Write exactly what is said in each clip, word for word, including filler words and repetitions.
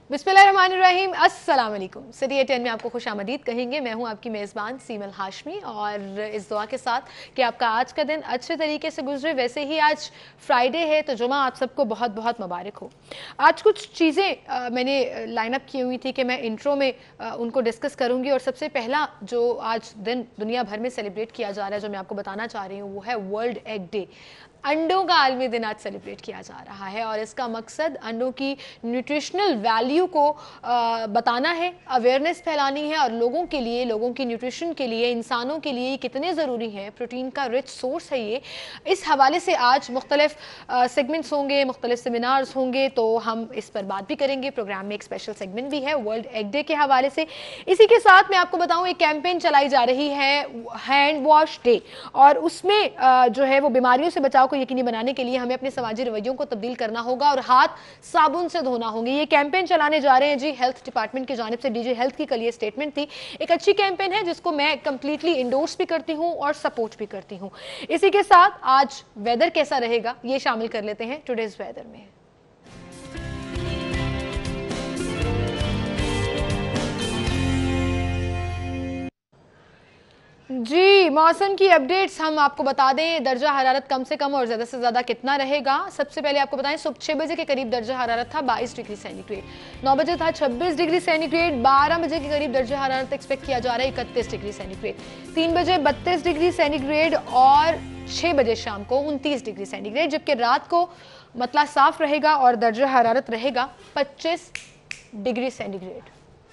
बिस्मिल्लाहिर्रहमानिर्रहीम, अस्सलाम वालेकुम। सिटी ए टेन में आपको खुशामदीद कहेंगे। मैं हूं आपकी मेज़बान सीमल हाशमी और इस दुआ के साथ कि आपका आज का दिन अच्छे तरीके से गुजरे। वैसे ही आज फ्राइडे है तो जुमा आप सबको बहुत बहुत मुबारक हो। आज कुछ चीज़ें मैंने लाइन अप की हुई थी कि मैं इंट्रो में आ, उनको डिस्कस करूंगी। और सबसे पहला जो आज दिन दुनिया भर में सेलिब्रेट किया जा रहा है, जो मैं आपको बताना चाह रही हूँ, वो है वर्ल्ड एग डे। अंडों का आलमी दिन आज सेलिब्रेट किया जा रहा है और इसका मकसद अंडों की न्यूट्रिशनल वैल्यू को आ, बताना है, अवेयरनेस फैलानी है और लोगों के लिए, लोगों की न्यूट्रिशन के लिए, इंसानों के लिए कितने ज़रूरी हैं, प्रोटीन का रिच सोर्स है ये। इस हवाले से आज मुख्तलिफ सेगमेंट्स होंगे, मुख्तलिफ सेमिनार्स होंगे, तो हम इस पर बात भी करेंगे। प्रोग्राम में एक स्पेशल सेगमेंट भी है वर्ल्ड एग डे के हवाले से। इसी के साथ मैं आपको बताऊँ, एक कैंपेन चलाई जा रही है हैंड वॉश डे, और उसमें आ, जो है वो बीमारियों से बचाव को यकीनी बनाने के लिए हमें अपने समाजी रवैयों को तब्दील करना होगा और हाथ साबुन से धोना होंगे। ये कैंपेन चलाने जा रहे हैं जी हेल्थ डिपार्टमेंट की जानिब से। डीजी हेल्थ की कल ये स्टेटमेंट थी। एक अच्छी कैंपेन है जिसको मैं कंप्लीटली इंडोर्स भी करती हूं और सपोर्ट भी करती हूं। इसी के साथ आज वेदर कैसा रहेगा ये शामिल कर लेते हैं टुडेज वेदर में। जी, मौसम की अपडेट्स हम आपको बता दें। दर्जा हरारत कम से कम और ज़्यादा से ज़्यादा कितना रहेगा, सबसे पहले आपको बताएं। सुबह छः बजे के करीब दर्जा हरारत था बाईस डिग्री सेंटीग्रेड, नौ बजे था छब्बीस डिग्री सेंटीग्रेड, बारह बजे के करीब दर्जा हरारत एक्सपेक्ट किया जा रहा है इकतीस डिग्री सेंटीग्रेड, तीन बजे बत्तीस डिग्री सेंटीग्रेड और छः बजे शाम को उनतीस डिग्री सेंटीग्रेड, जबकि रात को मतला साफ रहेगा और दर्जा हरारत रहेगा पच्चीस डिग्री सेंटीग्रेड।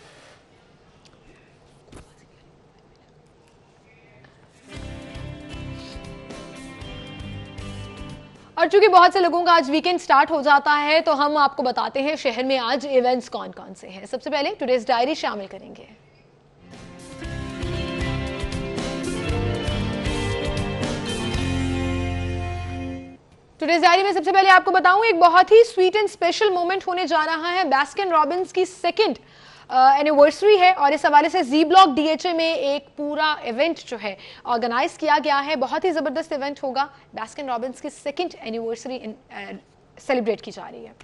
और चूंकि बहुत से लोगों का आज वीकेंड स्टार्ट हो जाता है, तो हम आपको बताते हैं शहर में आज इवेंट्स कौन कौन से हैं। सबसे पहले टुडेज डायरी शामिल करेंगे। टुडेज डायरी में सबसे पहले आपको बताऊं, एक बहुत ही स्वीट एंड स्पेशल मोमेंट होने जा रहा है। बास्किन रॉबिन्स की सेकंड एनिवर्सरी है और इस हवाले से जी ब्लॉक डीएचए में एक पूरा इवेंट जो है ऑर्गेनाइज किया गया है। बहुत ही ज़बरदस्त इवेंट होगा। बास्किन रॉबिन्स की सेकंड एनिवर्सरी सेलिब्रेट की जा रही है।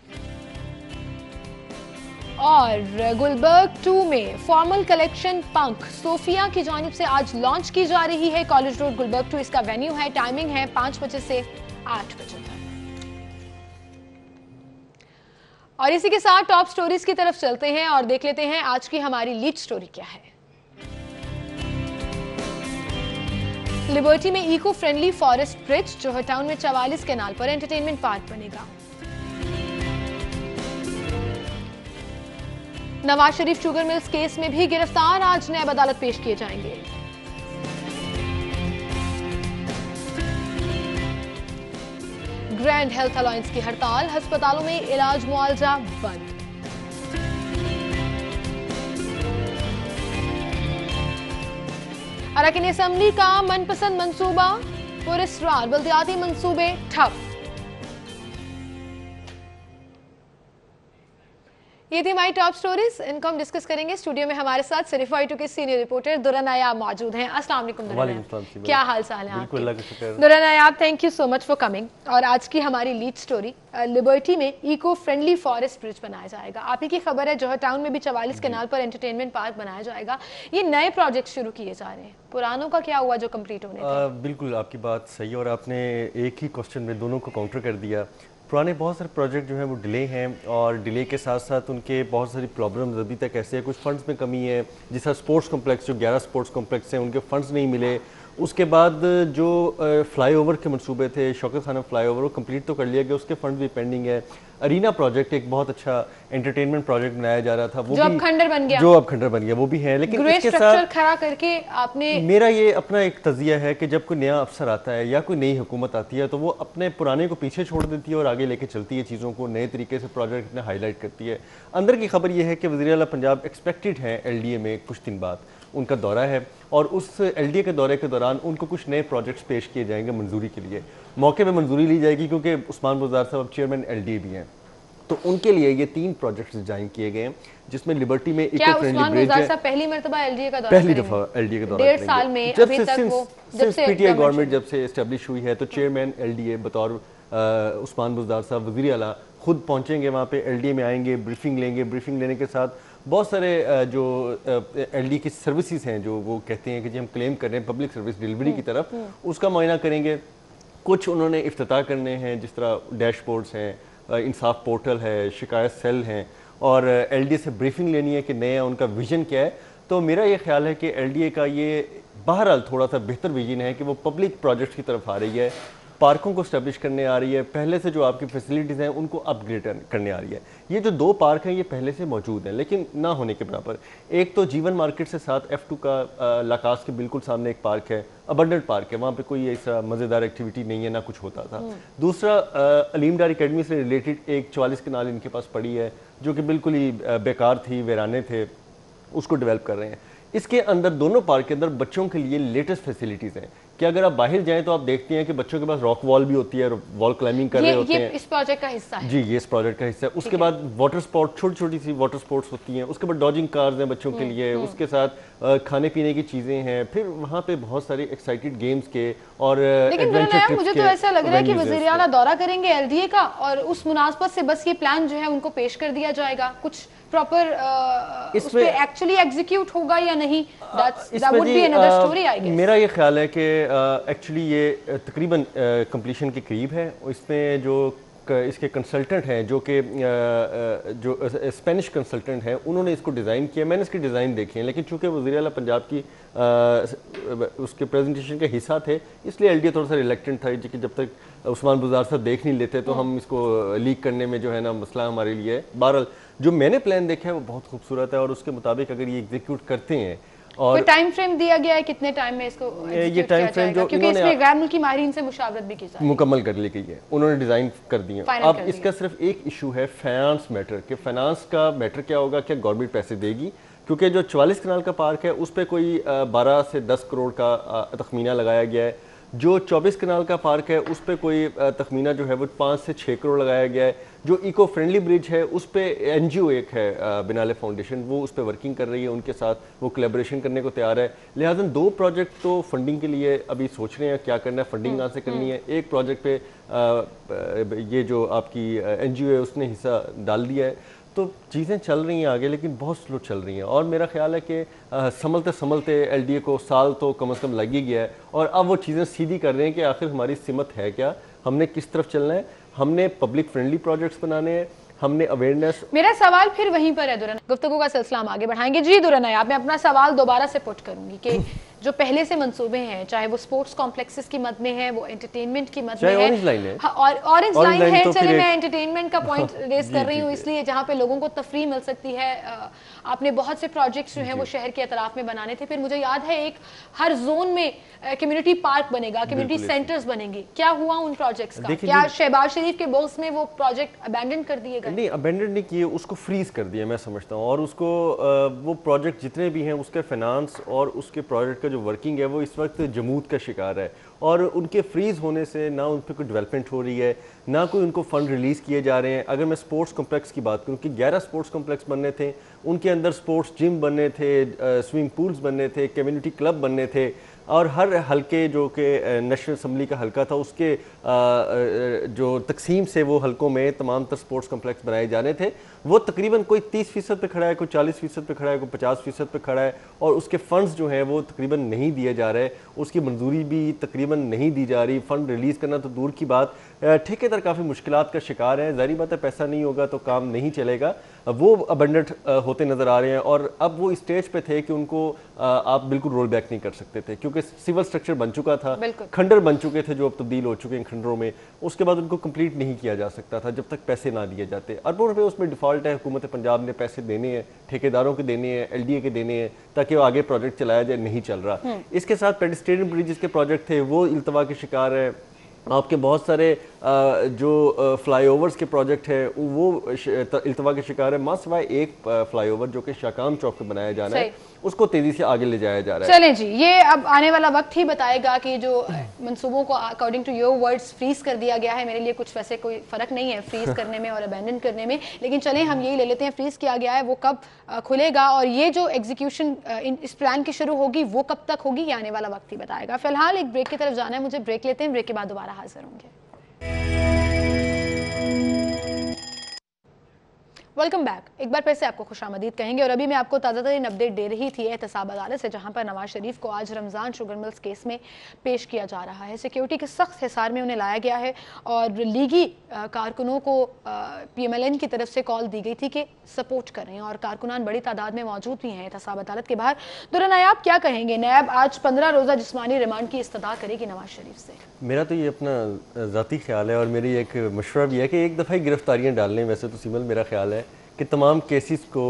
और गुलबर्ग टू में फॉर्मल कलेक्शन पंक सोफिया की जानिब से आज लॉन्च की जा रही है। कॉलेज रोड गुलबर्ग टू इसका वेन्यू है। टाइमिंग है पाँच बजे से आठ बजे तक। और इसी के साथ टॉप स्टोरीज की तरफ चलते हैं और देख लेते हैं आज की हमारी लीड स्टोरी क्या है। लिबर्टी में eco friendly forest bridge, Johar town में चवालीस कैनाल पर एंटरटेनमेंट पार्क बनेगा। Nawaz Sharif sugar mills case में भी गिरफ्तार, आज नैब अदालत पेश किए जाएंगे। ग्रैंड हेल्थ अलायंस की हड़ताल, अस्पतालों में इलाज मुआवजा बंद। अरकान असेंबली का मनपसंद मंसूबा पुरस्कार, बल्दियाती मंसूबे ठप। ये थी हमारी टॉप स्टोरीज, इनको हम डिस्कस करेंगे। स्टूडियो में हमारे साथ सिर्फ वाई टू के सीनियर रिपोर्टर दुरा नायाब मौजूद हैं। अस्सलाम वालेकुम दुरा, क्या हाल चाल है आपके? Dura Nayab, thank you so much for coming. और आज की हमारी लीड स्टोरी, लिबर्टी में इको फ्रेंडली फॉरेस्ट ब्रिज बनाया जाएगा। आप ही की खबर है, जोहर टाउन में भी चवालीस कैनाल पर एंटरटेनमेंट पार्क बनाया जाएगा। ये नए प्रोजेक्ट शुरू किए जा रहे हैं, पुरानों का क्या हुआ जो कंप्लीट होने थे? बिल्कुल आपकी बात सही है और आपने एक ही क्वेश्चन में दोनों को काउंटर कर दिया। पुराने बहुत सारे प्रोजेक्ट जो हैं वो डिले हैं और डिले के साथ साथ उनके बहुत सारी प्रॉब्लम्स अभी तक ऐसे हैं। कुछ फंड्स में कमी है, जैसा स्पोर्ट्स कॉम्प्लेक्स, जो ग्यारह स्पोर्ट्स कॉम्प्लेक्स हैं उनके फंड्स नहीं मिले। उसके बाद जो फ्लाईओवर के मंसूबे थे, शौकत खाना फ्लाईओवर, वो कंप्लीट तो कर लिया गया, उसके फंड भी पेंडिंग है। अरीना प्रोजेक्ट एक बहुत अच्छा एंटरटेनमेंट प्रोजेक्ट बनाया जा रहा था, वो जो अब खंडर बन गया जो अब खंडर बन गया वो भी है। लेकिन इसके साथ खड़ा करके आपने, मेरा ये अपना एक तजिया है कि जब कोई नया अफसर आता है या कोई नई हुकूमत आती है तो वो अपने पुराने को पीछे छोड़ देती है और आगे लेके चलती है चीज़ों को, नए तरीके से प्रोजेक्ट में हाईलाइट करती है। अंदर की खबर ये है कि वज़ीर आला पंजाब एक्सपेक्टेड है एल डी ए में कुछ दिन बाद उनका दौरा है और उस एल डी ए के दौरे के दौरान उनको कुछ नए प्रोजेक्ट्स पेश किए जाएंगे मंजूरी के लिए। मौके पर मंजूरी ली जाएगी क्योंकि उस्मान बुज़दार साहब चेयरमैन एल डी ए भी हैं, तो उनके लिए ये तीन प्रोजेक्ट्स डिजाइन किए गए हैं, जिसमें लिबर्टी में इको फ्रेंडली ब्रिज है। पहली मरतबा एलडीए का दौरा पहली दफा एलडीए का दौरा डेढ़ साल में जब अभी से तक वो सिंस पीटीआई गवर्नमेंट जब से एस्टेब्लिश हुई है तो चेयरमैन एलडीए बतौर उस्मान बुज़दार साहब वज़ीर आला खुद पहुँचेंगे वहाँ पे, एलडीए में आएंगे, ब्रीफिंग लेंगे। ब्रीफिंग लेने के साथ बहुत सारे जो एलडीए की सर्विसेज हैं जो वो कहते हैं कि जी हम क्लेम कर रहे हैं पब्लिक सर्विस डिलीवरी की तरफ, उसका मुआयना करेंगे। कुछ उन्होंने इफ्तिताह करने हैं, जिस तरह डैशबोर्ड्स हैं, इंसाफ पोर्टल है, शिकायत सेल हैं, और एलडीए से ब्रीफिंग लेनी है कि नया उनका विज़न क्या है। तो मेरा ये ख्याल है कि एलडीए का ये बहरहाल थोड़ा सा बेहतर विजन है कि वो पब्लिक प्रोजेक्ट्स की तरफ आ रही है, पार्कों को स्टैब्लिश करने आ रही है, पहले से जो आपकी फैसिलिटीज़ हैं उनको अपग्रेड करने आ रही है। ये जो दो पार्क हैं ये पहले से मौजूद हैं लेकिन ना होने के बराबर। एक तो जीवन मार्केट से साथ एफ टू का लाकास के बिल्कुल सामने एक पार्क है, अबंडेंट पार्क है, वहाँ पे कोई ऐसा मज़ेदार एक्टिविटी नहीं है, ना कुछ होता था। दूसरा अलीम डार अकेडमी से रिलेटेड एक चवालीस कनाल इनके पास पड़ी है जो कि बिल्कुल ही बेकार थी, वीराने थे, उसको डेवलप कर रहे हैं। इसके अंदर दोनों पार्क के अंदर बच्चों के लिए लेटेस्ट फैसिलिटीज़ हैं कि अगर आप बाहर जाएं तो आप देखते हैं कि बच्चों के पास रॉक वॉल भी होती है, वॉल क्लाइंबिंग कर रहे होते ये हैं। इस प्रोजेक्ट का हिस्सा है जी, ये इस प्रोजेक्ट का हिस्सा है। उसके बाद वाटर स्पोर्ट, छोटी छोटी सी वाटर स्पोर्ट्स होती हैं। उसके बाद डॉजिंग कार्स हैं बच्चों के लिए, उसके साथ खाने पीने की चीज़ें हैं। फिर वहाँ पे बहुत सारे एक्साइटेड गेम्स के और एडवेंचर ट्रिप्स के। मुझे तो ऐसा लग रहा है कि वज़ीर आला दौरा करेंगे एलडीए का और उस मुनासबत से बस ये प्लान जो है उनको पेश कर दिया जाएगा, कुछ प्रॉपर uh, उस पे एक्चुअली एग्जीक्यूट होगा या नहीं, that would be another story I guess. मेरा ये ख्याल है कि एक्चुअली uh, ये तकरीबन कंप्लीशन uh, के करीब है। इसमें जो इसके कंसल्टेंट हैं जो कि जो स्पेनिश कंसल्टेंट हैं उन्होंने इसको डिज़ाइन किया, मैंने इसके डिज़ाइन देखे हैं, लेकिन चूंकि वज़ीर आला पंजाब की आ, उसके प्रेजेंटेशन का हिस्सा थे इसलिए एलडीए थोड़ा सा रिलेक्टेंट था कि जब तक उस्मान बुज़दार साहब देख नहीं लेते तो हम इसको लीक करने में जो है ना मसला हमारे लिए है। बहरहाल जो मैंने प्लान देखा है वो बहुत खूबसूरत है और उसके मुताबिक अगर ये एग्जीक्यूट करते हैं और कोई टाइम फ्रेम दिया गया है कितने टाइम में इसको ये टाइम फ्रेम जो क्योंकि इसमें गैर मुल्की माहिरीन से मुशावरत भी की जाए मुकम्मल कर ली गई है, उन्होंने डिज़ाइन कर दिए। अब इसका सिर्फ एक इशू है फाइनेंस मैटर के, फाइनेंस का मैटर क्या होगा, क्या गवर्नमेंट पैसे देगी, क्योंकि जो चवालीस कनाल का पार्क है उस पर कोई बारह से दस करोड़ का तखमीना लगाया गया है। जो चौबीस कनाल का पार्क है उस पर कोई तखमीना जो है वो पाँच से छः करोड़ लगाया गया है। जो इको फ्रेंडली ब्रिज है उस पर एनजीओ एक है बिनाले फाउंडेशन, वो उस पर वर्किंग कर रही है, उनके साथ वो कोलैबोरेशन करने को तैयार है। लिहाजा दो प्रोजेक्ट तो फंडिंग के लिए अभी सोच रहे हैं क्या करना है, फंडिंग कहाँ से करनी है। एक प्रोजेक्ट पे आ, ये जो आपकी एनजीओ है उसने हिस्सा डाल दिया है, तो चीज़ें चल रही हैं आगे लेकिन बहुत स्लो चल रही हैं। और मेरा ख्याल है कि संभलते संभलते एलडीए को साल तो कम से कम लग ही गया है और अब वो चीज़ें सीधी कर रहे हैं कि आखिर हमारी सिमत है क्या, हमने किस तरफ चलना है, हमने पब्लिक फ्रेंडली प्रोजेक्ट्स बनाने हैं, हमने अवेयरनेस। मेरा सवाल फिर वहीं पर है दुराना, गुफ्तगू का सिलसिला हम आगे बढ़ाएंगे। जी दुराना, आप मैं अपना सवाल दोबारा से पुट करूंगी कि जो पहले से मंसूबे हैं, चाहे वो स्पोर्ट्स कॉम्प्लेक्सेस की मद में है, वो एंटरटेनमेंट की मद में है, ऑरेंज लाइन है, हाँ, और ऑरेंज लाइन है, तो चले मैं एंटरटेनमेंट का पॉइंट रेस कर रही हूँ इसलिए जहाँ पे लोगों को तफरीह मिल सकती है। आपने बहुत से प्रोजेक्ट्स जो हैं वो शहर के अतराफ में बनाने थे, फिर मुझे याद है एक हर जोन में कम्युनिटी पार्क बनेगा, कम्युनिटी सेंटर्स बनेंगे, क्या हुआ उन प्रोजेक्ट्स का? क्या शहबाज शरीफ के बोल्स में वो प्रोजेक्ट अबैंडन कर दिए गए? नहीं, अबैंडन नहीं किए, उसको फ्रीज कर दिया मैं समझता हूँ। और उसको वो प्रोजेक्ट जितने भी हैं उसके फाइनेंस और उसके प्रोजेक्ट का जो वर्किंग है वो इस वक्त जमूद का शिकार है और उनके फ्रीज होने से ना उन पर कोई डेवलपमेंट हो रही है, ना कोई उनको फंड रिलीज़ किए जा रहे हैं। अगर मैं स्पोर्ट्स कॉम्प्लेक्स की बात करूँ कि ग्यारह स्पोर्ट्स कॉम्प्लेक्स बनने थे, उनके अंदर स्पोर्ट्स जिम बनने थे, स्विमिंग पूल्स बनने थे, कम्युनिटी क्लब बनने थे और हर हलके जो कि नेशनल असम्बली का हलका था उसके जो तकसीम से वो हलकों में तमाम तर स्पोर्ट्स कॉम्प्लेक्स बनाए जाने थे। वो तकरीबन कोई तीस फीसद पे खड़ा है, कोई चालीस फीसद पे खड़ा है, कोई पचास फीसद पे खड़ा है और उसके फंड्स जो हैं वो तकरीबन नहीं दिए जा रहे, उसकी मंजूरी भी तकरीबन नहीं दी जा रही। फ़ंड रिलीज़ करना तो दूर की बात, ठेकेदार काफ़ी मुश्किलात का शिकार है। ज़ाहिर बात है पैसा नहीं होगा तो काम नहीं चलेगा। वो अबंडेंट होते नज़र आ रहे हैं और अब वो स्टेज पे थे कि उनको आप बिल्कुल रोल बैक नहीं कर सकते थे क्योंकि सिविल स्ट्रक्चर बन चुका था, खंडर बन चुके थे जो अब तब्दील हो चुके हैं खंडरों में। उसके बाद उनको कंप्लीट नहीं किया जा सकता था जब तक पैसे ना दिए जाते। अरबों रुपये उसमें डिफ़ॉल्ट है, हुकूमत पंजाब ने पैसे देने हैं, ठेकेदारों के देने हैं, एलडीए के देने हैं ताकि वो आगे प्रोजेक्ट चलाया जाए, नहीं चल रहा। इसके साथ पेडिस्ट्रियन ब्रिजेस के प्रोजेक्ट थे वो इल्तवा के शिकार है। आपके बहुत सारे जो फ्लाईओवर्स के प्रोजेक्ट है वो इल्तवा के शिकार है, मां सिवाय एक फ्लाईओवर जो कि शाकाम चौक पे बनाया जाना है, उसको तेजी से आगे ले जाया जा रहा है। चलें जी, ये अब आने वाला वक्त ही बताएगा कि जो मंसूबों को according to your words freeze कर दिया गया है। मेरे लिए कुछ वैसे कोई फर्क नहीं है फ्रीज करने में और अबैंडन करने में, लेकिन चलें हम यही ले लेते हैं फ्रीज किया गया है, वो कब खुलेगा और ये जो एग्जीक्यूशन इस प्लान की शुरू होगी वो कब तक होगी, ये आने वाला वक्त ही बताएगा। फिलहाल एक ब्रेक की तरफ जाना है मुझे, ब्रेक लेते हैं, ब्रेक के बाद दोबारा हाजिर होंगे। Welcome back. एक बार फिर से आपको खुशामदीद कहेंगे और अभी मैं आपको ताज़ा तरीन अपडेट दे रही थी एहतसाब अदालत से, जहां पर नवाज शरीफ को आज रमज़ान शुगर मिल्स केस में पेश किया जा रहा है। सिक्योरिटी के सख्त हिसार में उन्हें लाया गया है और लीगी कारकुनों को पी एम एल एन की तरफ से कॉल दी गई थी कि सपोर्ट करें और कारकुनान बड़ी तादाद में मौजूद भी हैं एहतसाब अदालत के बाहर। दुर्रा नायाब, क्या कहेंगे? नैब आज पंद्रह रोज़ा जिस्मानी रिमांड की इस्तदा करेगी नवाज शरीफ से। मेरा तो ये अपना ज़ाती ख्याल है और मेरी एक मशवरा भी है कि एक दफ़ा ही गिरफ्तारियाँ डाल लें। वैसे तो सिमल मेरा ख्याल है कि तमाम केसेस को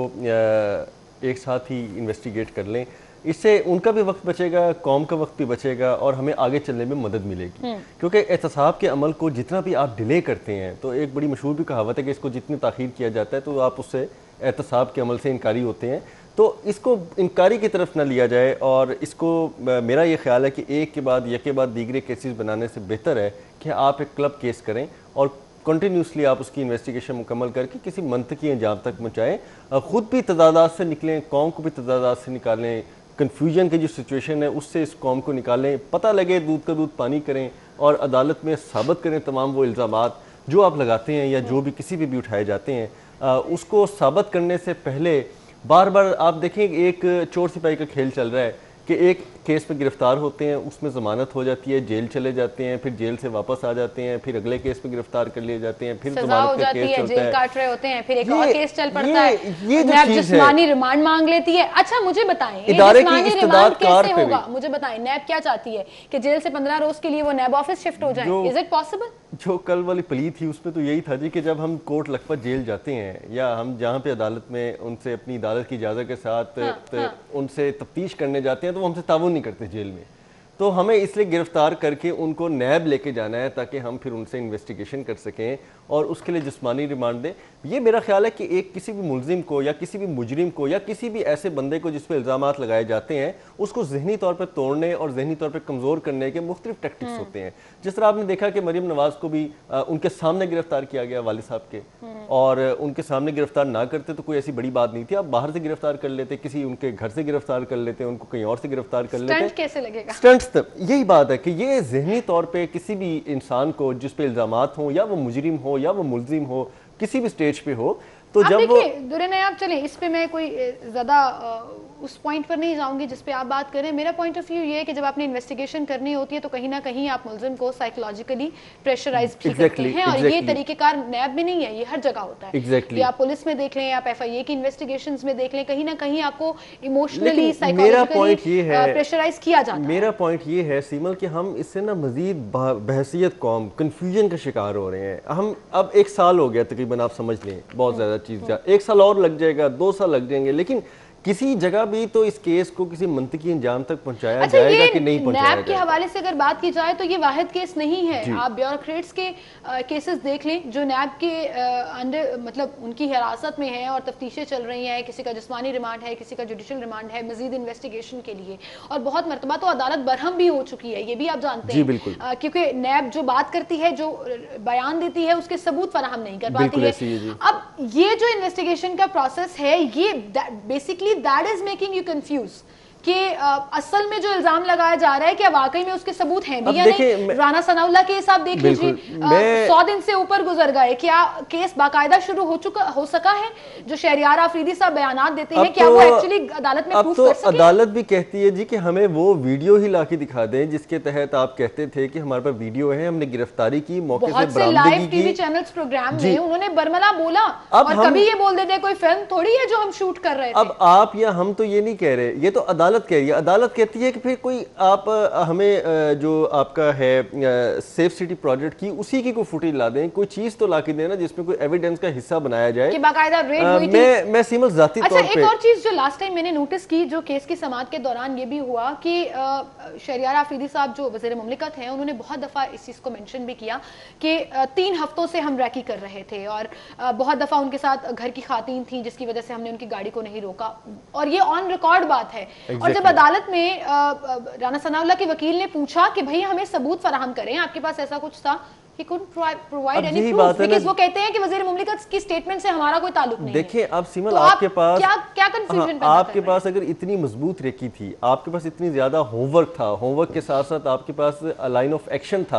एक साथ ही इन्वेस्टिगेट कर लें, इससे उनका भी वक्त बचेगा, कौम का वक्त भी बचेगा और हमें आगे चलने में मदद मिलेगी। क्योंकि एहतसाब के अमल को जितना भी आप डिले करते हैं, तो एक बड़ी मशहूर भी कहावत है कि इसको जितनी ताख़ीर किया जाता है तो आप उससे एहतसाब के अमल से इनकारी होते हैं। तो इसको इनकारी की तरफ ना लिया जाए और इसको मेरा ये ख्याल है कि एक के बाद एक के बाद दीगरे केसेस बनाने से बेहतर है कि आप एक क्लब केस करें और कंटिन्यूसली आप उसकी इन्वेस्टिगेशन मुकम्मल करके किसी मंतकी अंजाम तक पहुँचाएँ। ख़ुद भी तदादात से निकलें, कौम को भी तदादात से निकालें, कन्फ्यूजन की जो सिचुएशन है उससे इस कौम को निकालें, पता लगे दूध का दूध पानी करें और अदालत में साबित करें तमाम वो इल्ज़ामात जो आप लगाते हैं या जो भी किसी भी भी उठाए जाते हैं। आ, उसको साबित करने से पहले बार बार आप देखें एक चोर सिपाही का खेल चल रहा है कि एक केस में गिरफ्तार होते हैं, उसमें ज़मानत हो जाती है, जेल चले जाते हैं, फिर जेल से वापस आ जाते हैं, फिर अगले केस में गिरफ्तार कर लिए जाते हैं, फिर ज़मानत का केस चलता है, जेल काट रहे होते हैं, फिर एक और केस चल पड़ता है, ये जो चीज़ है जिस्मानी रिमांड मांग लेती है। अच्छा मुझे बताएं, इदारे की इस्तेदाद कैसे होगा? मुझे बताएं, नैब क्या चाहती है कि जेल से पंद्रह रोज के लिए वो नैब ऑफिस शिफ्ट हो जाए? Is it possible? जो कल वाली प्ली थी उसमें तो यही था जी कि जब हम कोर्ट लखपत जेल जाते हैं या हम जहाँ पे अदालत में उनसे अपनी अदालत की इजाज़त के साथ हाँ, हाँ। उनसे तफ्तीश करने जाते हैं तो वो हमसे ताउन नहीं करते जेल में, तो हमें इसलिए गिरफ्तार करके उनको नैब लेके जाना है ताकि हम फिर उनसे इन्वेस्टिगेशन कर सकें और उसके लिए जिस्मानी रिमांड दें। ये मेरा ख्याल है कि एक किसी भी मुलजिम को या किसी भी मुजरिम को या किसी भी ऐसे बंदे को जिस पर इल्ज़ामात लगाए जाते हैं उसको जहनी तौर पर तोड़ने और जहनी तौर पर कमज़ोर करने के मुख्तलिफ टैक्टिक्स होते हैं। जिस तरह आपने देखा कि मरीम नवाज को भी आ, उनके सामने गिरफ्तार किया गया वालिद साहब के, और उनके सामने गिरफ्तार ना करते तो कोई ऐसी बड़ी बात नहीं थी, आप बाहर से गिरफ्तार कर लेते, किसी उनके घर से गिरफ्तार कर लेते, उनको कहीं और से गिरफ्तार कर लेते। कैसे लगेगा? स्टंट्स तब यही बात है कि ये जहनी तौर पे किसी भी इंसान को जिस पे इल्जामात हो, या वो मुजरिम हो या वो मुलजिम हो, किसी भी स्टेज पे हो, तो जब वो दुर्रे नायाब चले इस पे मैं कोई ज्यादा उस पॉइंट पर नहीं जाऊंगी जिस पे आप बात करें। मेरा पॉइंट ऑफ व्यू ये है कि जब आपने इन्वेस्टिगेशन करनी होती है तो कहीं ना कहीं आप मुलजिम को साइकोलॉजिकली प्रेशराइज भी exactly, करते हैं exactly. और ये तरीकेकार नैब में नहीं है, ये हर जगह होता है। exactly. आप पुलिस में देख लें, आप एफ आई ए की इन्वेस्टिगेशंस में देख लें, कहीं ना कहीं आपको इमोशनली साइकोलॉजिकली प्रेशराइज किया जाता है। मेरा पॉइंट ये है सीमल कि हम इससे ना मजीद बहसियत कौम कन्फ्यूजन का शिकार हो रहे हैं। हम अब एक साल हो गया तकरीबन, आप समझ लें बहुत ज्यादा चीज, एक साल और लग जाएगा, दो साल लग जाएंगे, लेकिन किसी जगह भी तो इस केस को किसी मंतकी अंजाम तक पहुंचाया अच्छा, जाएगा कि नहीं पहुंचाया जाएगा। नैब के हवाले से अगर बात की जाए तो ये वाहिद केस नहीं है। आप ब्यूरोक्रेट्स के आ, केसेस देख लें जो नैब के अंडर मतलब उनकी हिरासत में है और तफ्तीशें चल रही हैं, किसी का जिस्मानी रिमांड है, किसी का जुडिशल रिमांड है मजीद इन्वेस्टिगेशन के लिए, और बहुत मरतबा तो अदालत बरहम भी हो चुकी है, ये भी आप जानते हैं। बिल्कुल, क्योंकि नैब जो बात करती है, जो बयान देती है, उसके सबूत फराहम नहीं कर पाती है। अब ये जो इन्वेस्टिगेशन का प्रोसेस है, ये basically that is making you confused कि असल में जो इल्जाम लगाया जा रहा है कि वाकई में उसके सबूत हैं भी या नहीं। राना सनाउल्लाह केस आप देख लीजिए, सौ दिन से ऊपर गुजर गए, क्या केस बाकायदा शुरू हो चुका हो सका है? जो शहरियार आफरीदी साहब बयानात देते हैं, क्या तो, वो एक्चुअली अदालत में प्रूफ तो कर सके? अदालत भी कहती है जी कि हमें वो वीडियो ही लाके दिखा दें जिसके तहत आप कहते थे कि हमारे पास वीडियो है, हमने गिरफ्तारी की, मौके से लाइव टीवी चैनल्स प्रोग्राम में उन्होंने बरमला बोला, और कभी ये बोल देते कोई फिल्म थोड़ी है जो हम शूट कर रहे थे। अब आप या हम तो ये नहीं कह रहे, ये तो अदालत कह रही है। अदालत कहती है कि फिर कोई आप हमें जो आपका है सेफ सिटी प्रोजेक्ट की उसी की कोई फुटेज ला दें, कोई चीज तो ला के देना जिसमें कोई एविडेंस का हिस्सा बनाया जाए कि बाकायदा रेड हुई थी। मैं मैं सीमल जाती अच्छा, एक और चीज जो लास्ट टाइम मैंने नोटिस की जो केस की समाअत के दौरान ये भी हुआ कि शहरियार आफरीदी साहब जो वज़ीर मुमलिकत हैं, उन्होंने बहुत दफा इस चीज को मेंशन भी किया कि तीन हफ्तों से हम रैकी कर रहे थे और बहुत दफा उनके साथ घर की खातून थी जिसकी वजह से हमने उनकी गाड़ी को नहीं रोका, और ये ऑन रिकॉर्ड बात है। exactly. और जब अदालत में राना सनाउल्लाह के वकील ने पूछा कि भाई हमें सबूत फराहम करें, आपके पास ऐसा कुछ था, he couldn't provide any proof because वो कहते हैं कि वज़ीर मुमलिकत की स्टेटमेंट से हमारा कोई ताल्लुक नहीं है। देखिए अब सिमल, आपके पास क्या क्या कंफ्यूजन पैदा आपके पास अगर इतनी मजबूत रेकी थी, आपके पास इतनी ज्यादा होमवर्क था, होमवर्क के साथ साथ आपके पास लाइन ऑफ एक्शन था,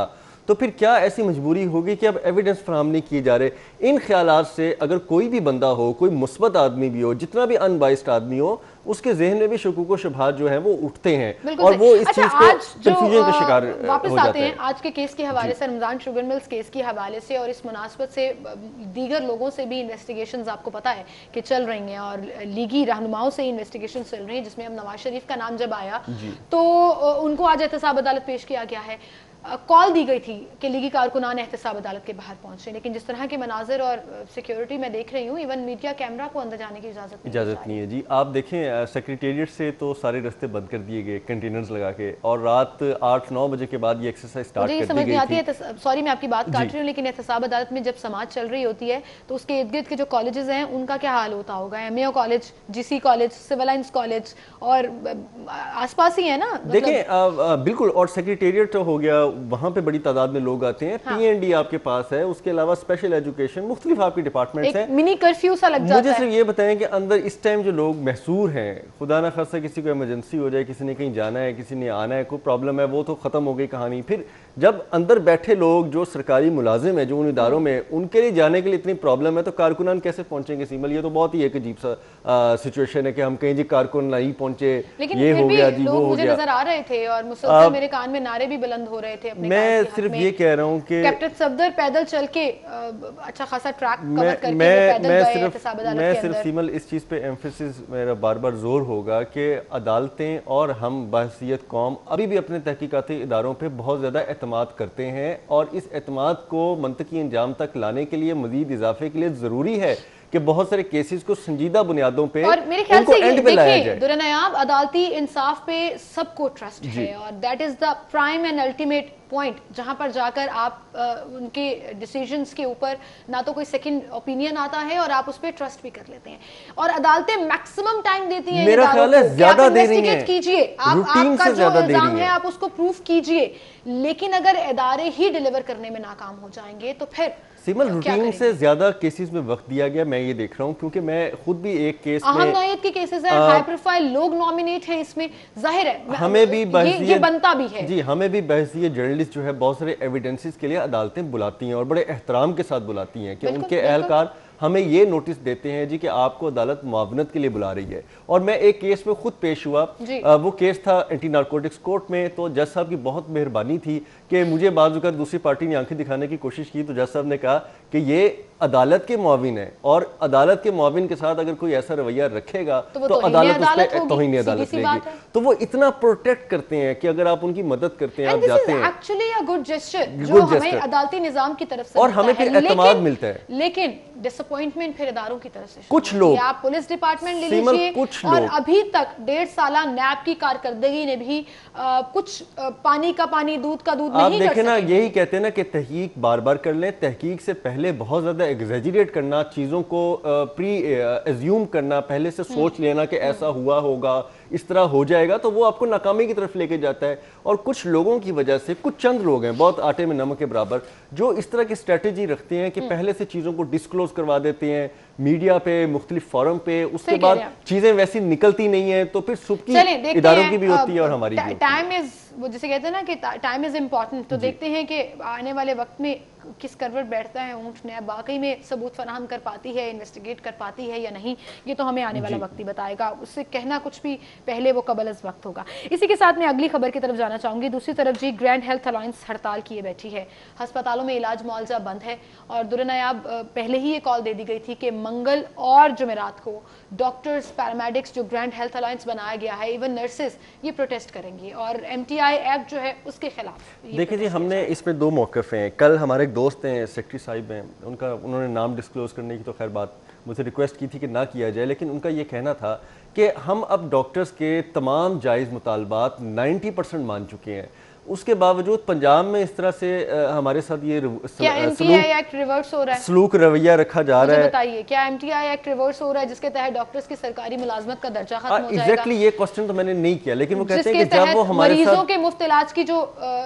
तो फिर क्या ऐसी मजबूरी होगी कि अब एविडेंस फराहम नहीं किए जा रहे। इन ख्यालात से अगर कोई भी बंदा हो, कोई मुस्बत आदमी भी हो, जितना भी अनबाइस्ड आदमी हो, उसके जहन में भी शुकूक व शुबहात जो है वो उठते हैं और वो इस अच्छा, चीज को कंफ्यूजन का शिकार वापस हो आते जाते हैं हैं। आज के केस के हवाले से, रमजान शुगर मिल्स केस के हवाले से, और इस मुनासबत से दीगर लोगों से भी इन्वेस्टिगेशंस आपको पता है कि चल रही हैं और लीगी रहनुमाओं से इन्वेस्टिगेशन चल रही है, जिसमें अब नवाज शरीफ का नाम जब आया तो उनको आज एहतसाब अदालत पेश किया गया है। कॉल दी गई थी कि लीगी कारकुनान एहतसाब अदालत के बाहर पहुंचे, लेकिन जिस तरह के मनाजिर और सिक्योरिटी मैं देख रही हूँ, इवन मीडिया कैमरा को अंदर जाने की इजाज़त इजाज़त नहीं है जी। आप देखें सेक्रेटेरिएट से तो सारे रास्ते बंद कर दिए गए कंटेनर्स लगा के, और रात आठ नौ बजे के बाद ये एक्सरसाइज स्टार्ट कर दी गई थी। समझ नहीं आती है, सॉरी मैं आपकी बात काट रही हूँ, लेकिन एहतसाब अदालत में जब समाज चल रही होती है तो उसके इर्द गिर्द के जो कॉलेजेस हैं उनका क्या हाल होता होगा? M A O college, G C college, civil lines college और आसपास ही है ना। देखें बिल्कुल, और सेक्रेटेरिएट हो गया, वहाँ पे बड़ी तादाद में लोग आते हैं। हाँ। पी एन डी आपके पास है, उसके अलावा स्पेशल एजुकेशन, मुख्तलिफ आपके डिपार्टमेंट्स हैं। मिनी कर्फ्यू सा लग जाता मुझे सिर्फ ये बताएं कि अंदर इस टाइम जो लोग महसूर हैं, खुदा ना खासा किसी को इमरजेंसी हो जाए, किसी ने कहीं जाना है, किसी ने आना है, कोई प्रॉब्लम है, वो तो खत्म हो गई कहानी। फिर जब अंदर बैठे लोग जो सरकारी मुलाजिम है, जो उन इदारों में, उनके लिए जाने के लिए इतनी प्रॉब्लम है, तो कारकुनान कैसे पहुंचेंगे सीमल? ये तो बहुत ही एक अजीब सा सिचुएशन है कि हम कहीं जी कारकुन नहीं पहुंचे, ये हो गया जी, वो हो गया। नजर आ रहे थे और मुसलसल मेरे कान में नारे भी बुलंद हो रहे थे अपने। मैं सिर्फ ये कह रहा हूँ कि कैप्टन सफदर पैदल चल के अच्छा खासा ट्रैक कवर करके मैं, पैदल मैं गए सिर्फ मैं सिर्फ सीमल इस चीज़ पे एम्फेसिस मेरा बार बार जोर होगा कि अदालतें और हम बहसीयत कौम अभी भी अपने तहकीकाती इदारों पे बहुत ज़्यादा एतमाद करते हैं, और इस एतमाद को मंतकी अंजाम तक लाने के लिए, मजीद इजाफे के लिए ज़रूरी है कि बहुत सारे केसेस को संजीदा बुनियादों पे और मेरे ख्याल से एंड पे लाया जाए। दुरनायाब अदालती इंसाफ पे सबको ट्रस्ट है, और that is the prime and ultimate point, जहां पर जाकर आप आ, उनके डिसीजंस के ऊपर ना तो कोई सेकंड ओपिनियन आता है और आप उस पर ट्रस्ट भी कर लेते हैं। और अदालतें मैक्सिमम टाइम देती हैं, मेरा ख्याल है ज्यादा दे रही हैं, कीजिए आप, आपका जो इल्जाम है आप उसको प्रूफ कीजिए, लेकिन अगर इदारे ही डिलीवर करने में नाकाम हो जाएंगे तो फिर सिमल रूटीन से ज्यादा केसेस में वक्त दिया गया, मैं ये देख रहा हूँ, क्योंकि मैं खुद भी एक केस अहम नौयत के केसेस हैं, हाई प्रोफाइल लोग नॉमिनेट हैं इसमें, जाहिर है हमें भी ये, ये बनता भी है जी, हमें भी बहसीयत जर्नलिस्ट जो है बहुत सारे एविडेंसेस के लिए अदालतें बुलाती हैं और बड़े एहतराम के साथ बुलाती हैं कि उनके एहलकार हमें ये नोटिस देते हैं जी कि आपको अदालत मुआवनत के लिए बुला रही है। और मैं एक केस में खुद पेश हुआ, आ, वो केस था एंटी नारकोटिक्स कोर्ट में, तो जज साहब की बहुत मेहरबानी थी कि मुझे बाजू का दूसरी पार्टी ने आंखें दिखाने की कोशिश की, तो जज साहब ने कहा कि ये अदालत के मुआविन है, और अदालत के मुआविन के साथ अगर कोई ऐसा रवैया रखेगा तो, तो अदालत उस पर तौहीन अदालत लेगी। तो वो इतना प्रोटेक्ट करते हैं कि अगर आप उनकी मदद करते हैं, आप जाते हैं, एक्चुअली अ गुड जेस्चर जो हमें अदालती निजाम की तरफ से और हमें फिर एतमाद मिलता है। लेकिन डिसअपॉइंटमेंट फिर इदारों की तरफ से कुछ लोग, आप पुलिस डिपार्टमेंट ले लीजिए, कुछ और लोग, अभी तक डेढ़ साल नैब की कारकर्दगी ने भी आ, कुछ आ, पानी का पानी दूध का दूध नहीं कर सके। ना यही कहते हैं ना कि तहकीक बार बार कर लें, तहकीक से पहले बहुत ज्यादा एग्जैजरेट करना, चीजों को प्री एज्यूम करना, पहले से सोच लेना कि ऐसा हुआ होगा, इस तरह हो जाएगा, तो वो आपको नाकामी की तरफ लेके जाता है। और कुछ लोगों की वजह से, कुछ चंद लोग हैं बहुत आटे में नमक के बराबर, जो इस तरह की स्ट्रेटेजी रखते हैं कि पहले से चीजों को डिस्क्लोज करवा देते हैं मीडिया पे, मुख्तलिफ फोरम पे, उसके बाद चीजें वैसी निकलती नहीं है, तो फिर सुबह इदारों की भी होती है और हमारी भी। टाइम इज, वो जिसे कहते हैं ना कि टाइम इज इम्पोर्टेंट, तो देखते हैं कि आने वाले वक्त में किस करवट बैठता है ऊँट नैब, वाकई में सबूत फराहम कर पाती है, इन्वेस्टिगेट कर पाती है या नहीं, ये तो हमें आने वाला वक्त ही बताएगा। उससे कहना कुछ भी पहले वो कबल अज वक्त होगा। इसी के साथ मैं अगली खबर की तरफ जाना चाहूंगी। दूसरी तरफ जी ग्रैंड हेल्थ अलायंस हड़ताल किए बैठी है, अस्पतालों में इलाज मुआवजा बंद है, और दुरनायाब पहले ही ये कॉल दे दी गई थी कि मंगल और जुमेरात को डॉक्टर्स, पैरामेडिक्स, जो ग्रैंड हेल्थ अलायंस बनाया गया है, इवन नर्सेज, ये प्रोटेस्ट करेंगी और एम टी आई एक्ट जो है उसके खिलाफ। देखिए जी, हमने इसमें दो मौक़िफ़ हैं। कल हमारे दोस्त हैं, सेक्रेटरी साहिब हैं, उनका उन्होंने नाम डिस्क्लोज़ करने की तो खैर बात मुझसे रिक्वेस्ट की थी कि ना किया जाए, लेकिन उनका ये कहना था कि हम अब डॉक्टर्स के तमाम जायज़ मुतालबात नब्बे परसेंट मान चुके हैं, उसके बावजूद पंजाब में इस तरह से आ, हमारे साथ ये क्या M T I act reverse हो रहा है, सलूक रवैया रखा जा रहा है। बताइए क्या M T I act reverse हो रहा है जिसके तहत डॉक्टर्स की सरकारी मुलाजमत का दर्जा खत्म हो जाएगा? एग्जैक्टली ये क्वेश्चन तो मैंने नहीं किया, लेकिन वो कहते हैं कि जब वो हमारे मरीजों के मुफ्त इलाज की जो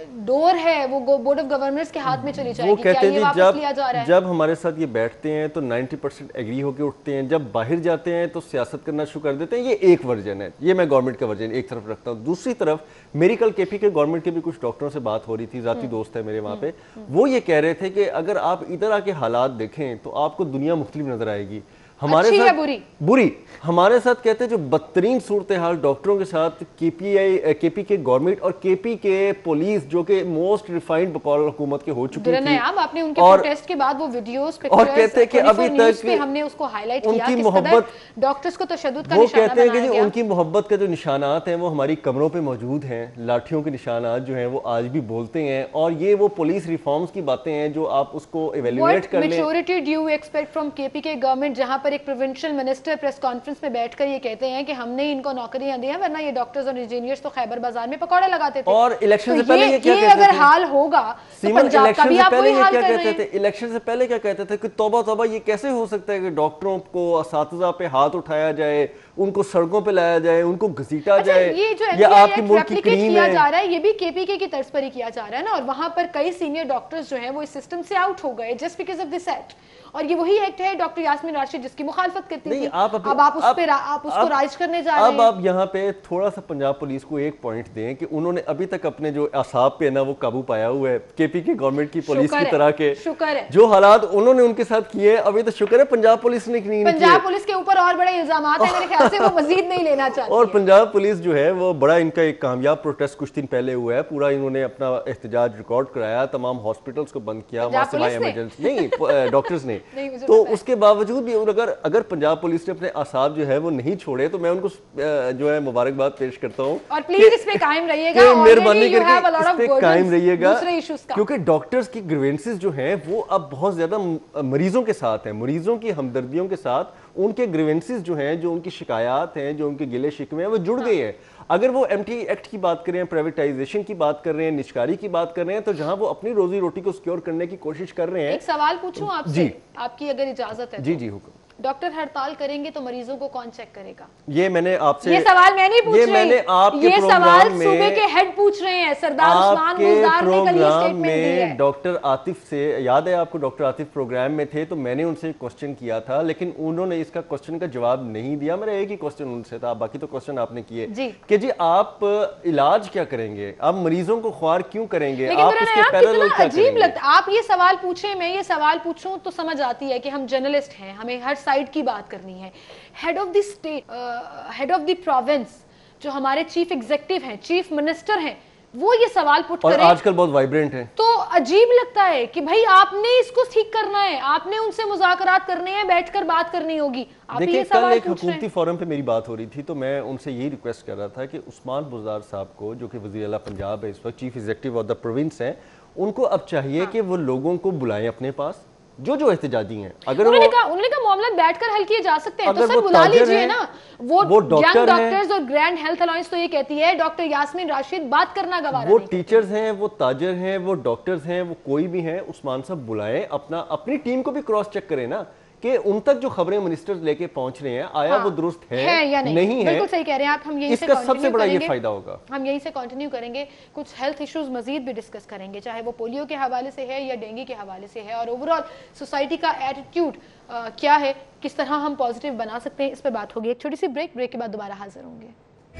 डोर है वो बोर्ड ऑफ गवर्नर्स के हाथ में चली जाएगी? वो कहते हैं जी, जब लिया जा रहा है? जब हमारे साथ ये बैठते हैं तो नब्बे परसेंट एग्री होकर उठते हैं, जब बाहर जाते हैं तो सियासत करना शुरू कर देते हैं। ये एक वर्जन है, ये मैं गवर्नमेंट का वर्जन एक तरफ रखता हूँ। दूसरी तरफ मेरी कल केपी के गवर्नमेंट के भी कुछ डॉक्टरों से बात हो रही थी, जाती दोस्त है मेरे वहाँ पे, वो ये कह रहे थे कि अगर आप इधर आके हालात देखें तो आपको दुनिया मुख्तलिफ नजर आएगी। हमारे साथ बुरी बुरी हमारे साथ कहते हैं जो बदतरीन सूरत हाल डॉक्टरों के साथ केपीआई केपी के गवर्नमेंट और केपी के पुलिस जो कि मोस्ट रिफाइंड बकौल हुकूमत के हो चुकी थी। आपने उनके प्रोटेस्ट के बाद वो वीडियोस और कहते हैं कि अभी तक हमने उसको हाईलाइट किया उनकी मोहब्बत डॉक्टर्स को तशद्दुद का वो निशाना कहते हैं कि बनाया गया। उनकी मोहब्बत के जो निशानात हैं वो हमारी कमरों पे मौजूद हैं, लाठियों के निशानात जो हैं वो आज भी बोलते हैं। और ये वो पुलिस रिफॉर्म्स की बातें हैं जो आप उसको इवेल्युएट कर लें। Maturity do you expect from KP के गवर्नमेंट, जहां पर एक प्रोविंशियल मिनिस्टर प्रेस कॉन्फ्रेंस में बैठकर ये कहते हैं कि हमने इनको नौकरियां दी हैं, वरना ये डॉक्टर्स और इंजीनियर्स तो खैबर बाजार में पकौड़े लगाते थे। और इलेक्शन तो से पहले ये, ये क्या ये कहते अगर थे? हाल होगा तो पंजाब का भी आप वही हाल कर रहे हैं। इलेक्शन से पहले क्या कहते थे कि तौबा तौबा, ये कैसे हो सकता है कि डॉक्टरों को असातिज़ा पे हाथ उठाया जाए, उनको सड़कों पे लाया जाए, उनको घसीटा अच्छा, जाए। ये जो ये आपकी मुल्क की क्रीम किया है। जा रहा है, ये भी केपीके की तर्ज पर ही किया जा रहा है ना। और वहां पर कई सीनियर डॉक्टर्स जो हैं वो इस सिस्टम से आउट हो गए just because of this act. और ये वही एक्ट है डॉक्टर यास्मीन राशिद जिसकी मुखालफत करती थी। आप अब आप उस पे आप उसको राइज करने जा रहे हैं। अब आप यहाँ पे थोड़ा सा पंजाब पुलिस को एक पॉइंट दें कि उन्होंने अभी तक अपने जो असाब पे ना वो काबू पाया हुआ है केपी की गवर्नमेंट की पुलिस की तरह के। शुक्र है जो हालात उन्होंने उनके साथ किए, अभी तो शुक्र है पंजाब पुलिस ने नहीं किए। पंजाब पुलिस के ऊपर और बड़े इल्जाम है मेरे ख्याल से, वो मजीद नहीं लेना चाहते। और पंजाब पुलिस जो है वो बड़ा इनका एक कामयाब प्रोटेस्ट कुछ दिन पहले हुआ है, पूरा इन्होंने अपना एहतजाज रिकॉर्ड कराया, तमाम हॉस्पिटल्स को बंद किया, वहां से इमरजेंसी नहीं डॉक्टर्स ने। तो उसके बावजूद भी अगर अगर पंजाब पुलिस ने अपने आसाब जो है वो नहीं छोड़े तो मैं उनको जो है मुबारकबाद पेश करता हूँ। और प्लीज इस पे कायम रहिएगा, मेहरबानी करके इस पे कायम रहिएगा, का। क्योंकि डॉक्टर्स की ग्रीवेंसेस जो हैं वो अब बहुत ज्यादा मरीजों के साथ हैं, मरीजों की हमदर्दियों के साथ उनके ग्रीवेंसेस जो हैं, जो उनकी शिकायत हैं, जो उनके गिले शिकवे हैं वो जुड़ गए हैं। अगर वो एमटी एक्ट की बात कर रहे हैं, प्राइवेटाइजेशन की बात कर रहे हैं, निष्कारी की बात कर रहे हैं, तो जहां वो अपनी रोजी रोटी को सिक्योर करने की कोशिश कर रहे हैं। एक सवाल पूछूं आपसे, आपकी अगर इजाजत है? जी जी हुक्म। डॉक्टर हड़ताल करेंगे तो मरीजों को कौन चेक करेगा? ये मैंने आपसे ये सवाल मैं नहीं पूछ ये रही, मैंने आपके ये सवाल में सूबे के हेड पूछ रहे हैं। सरदार उस्मान गुलजार ने कल ये स्टेटमेंट दी है। डॉक्टर आतिफ से, याद है आपको, डॉक्टर आतिफ प्रोग्राम में थे तो मैंने उनसे क्वेश्चन किया था, लेकिन उन्होंने इसका क्वेश्चन का जवाब नहीं दिया। मेरा एक ही क्वेश्चन उनसे था, बाकी तो क्वेश्चन आपने किए कि जी आप इलाज क्या करेंगे, आप मरीजों को ख्वार क्यों करेंगे, आप इसके पैरेलल क्या अजीब लगता है। आप ये सवाल पूछे, मैं ये सवाल पूछूं तो समझ आती है कि हम जर्नलिस्ट हैं, हमें हर साइड की बात करनी है। Head of the state, head of the province, जो हमारे चीफ एग्जीक्यूटिव हैं, चीफ मिनिस्टर हैं, वो ये सवाल पुट करें, आजकल बहुत वाइब्रेंट है, तो अजीब लगता है कि भाई आपने इसको ठीक करना है, आपने उनसे मुज़ाकरात करने हैं, बैठकर बात करनी होगी। आप देखिए, ये सवाल कल एक हुकूमती फोरम पे मेरी बात हो रही थी तो मैं उनसे यही रिक्वेस्ट कर रहा था कि उस्मान बुज़दार साहब को, जो कि वज़ीर आला पंजाब है इस वक्त, chief executive of the province हैं, उनको अब चाहिए हाँ। कि वो लोगों को बुलाएं अपने पास, जो जो एहतजाजी हैं। अगर उन्होंने वो कहा उन्होंने कहा मामला बैठकर हल किए जा सकते हैं, तो सर बुला लीजिए ना। वो, वो यंग डॉक्टर्स और ग्रैंड हेल्थ अलायंस तो ये कहती है डॉक्टर यास्मीन राशिद बात करना गवारा वो टीचर्स हैं, वो ताजर हैं, वो डॉक्टर्स हैं, वो कोई भी हैं, उस्मान साहब बुलाएं, अपना अपनी टीम को भी क्रॉस चेक करें ना कि उन तक जो खबरें मिनिस्टर्स लेके पहुंच रहे हैं, आया हाँ, वो दुरुस्त है, है या नहीं, नहीं है। बिल्कुल सही कह रहे हैं आप। हम यहीं इसका सबसे बड़ा ये फायदा होगा। हम यहीं से कंटिन्यू करेंगे, कुछ हेल्थ इश्यूज मजीद भी डिस्कस करेंगे, चाहे वो पोलियो के हवाले से है या डेंगू के हवाले से है, और ओवरऑल सोसाइटी का एटीट्यूड क्या है, किस तरह हम पॉजिटिव बना सकते हैं, इस पर बात होगी। एक छोटी सी ब्रेक, ब्रेक के बाद दोबारा हाजिर होंगे।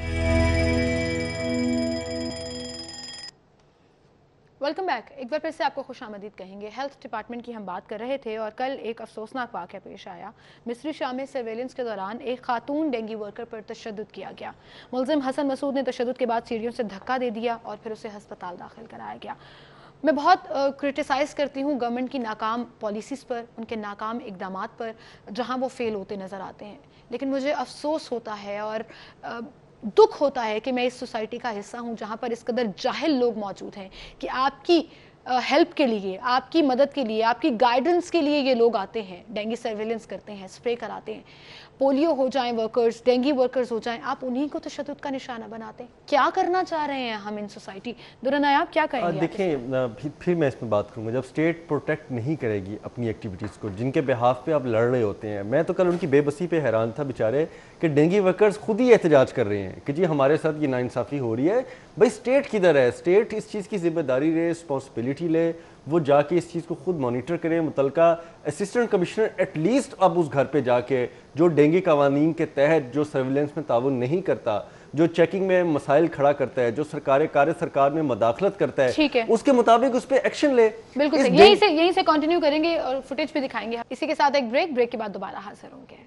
Welcome back. एक बार फिर से आपको खुशामदीद कहेंगे। हेल्थ डिपार्टमेंट की हम बात कर रहे थे और कल एक अफसोसनाक वाक़या पेश आया। मिस्री शाह में सर्वेलेंस के दौरान एक खातून डेंगू वर्कर पर तशद्दुद किया गया। मुलजिम हसन मसूद ने तशद्दुद के बाद सीढ़ियों से धक्का दे दिया और फिर उसे हस्पताल दाखिल कराया गया। मैं बहुत क्रिटिसाइज़ करती हूँ गवर्नमेंट की नाकाम पॉलिसीज़ पर, उनके नाकाम इकदामात पर, जहाँ वो फेल होते नज़र आते हैं, लेकिन मुझे अफसोस होता है और आ, दुख होता है कि मैं इस सोसाइटी का हिस्सा हूँ जहाँ पर इस कदर जाहिल लोग मौजूद हैं कि आपकी हेल्प के लिए, आपकी मदद के लिए, आपकी गाइडेंस के लिए ये लोग आते हैं, डेंगू सर्वेलेंस करते हैं, स्प्रे कराते हैं। पोलियो हो जाएं वर्कर्स, डेंगू वर्कर्स हो जाएं, आप उन्हीं को तशद्दुद का निशाना बनाते हैं। क्या करना चाह रहे हैं हम इन सोसाइटी? दुर्रा आप क्या कहेंगे? देखिए, फिर मैं इसमें बात करूंगा, जब स्टेट प्रोटेक्ट नहीं करेगी अपनी एक्टिविटीज़ को, जिनके बिहाफ पे आप लड़ रहे होते हैं। मैं तो कल उनकी बेबसी पे हैरान था बेचारे कि डेंगू वर्कर्स खुद ही एहतजाज कर रहे हैं कि जी हमारे साथ ये नाइंसाफ़ी हो रही है। भाई स्टेट किधर है? स्टेट इस चीज़ की जिम्मेदारी ले, रिस्पॉन्सिबिलिटी ले, वो जाके इस चीज़ को खुद मॉनिटर करें। मुतलका असिस्टेंट कमिश्नर एटलीस्ट अब उस घर पे जाके जो डेंगू कवानीन के तहत जो सर्विलेंस में ताउन नहीं करता, जो चेकिंग में मसाइल खड़ा करता है, जो सरकार कार्य सरकार में मदाखलत करता है, है, उसके मुताबिक उस पर एक्शन ले। बिल्कुल यहीं से यहीं से कंटिन्यू करेंगे और फुटेज भी दिखाएंगे। इसी के साथ एक ब्रेक ब्रेक के बाद दोबारा हाजिर होंगे।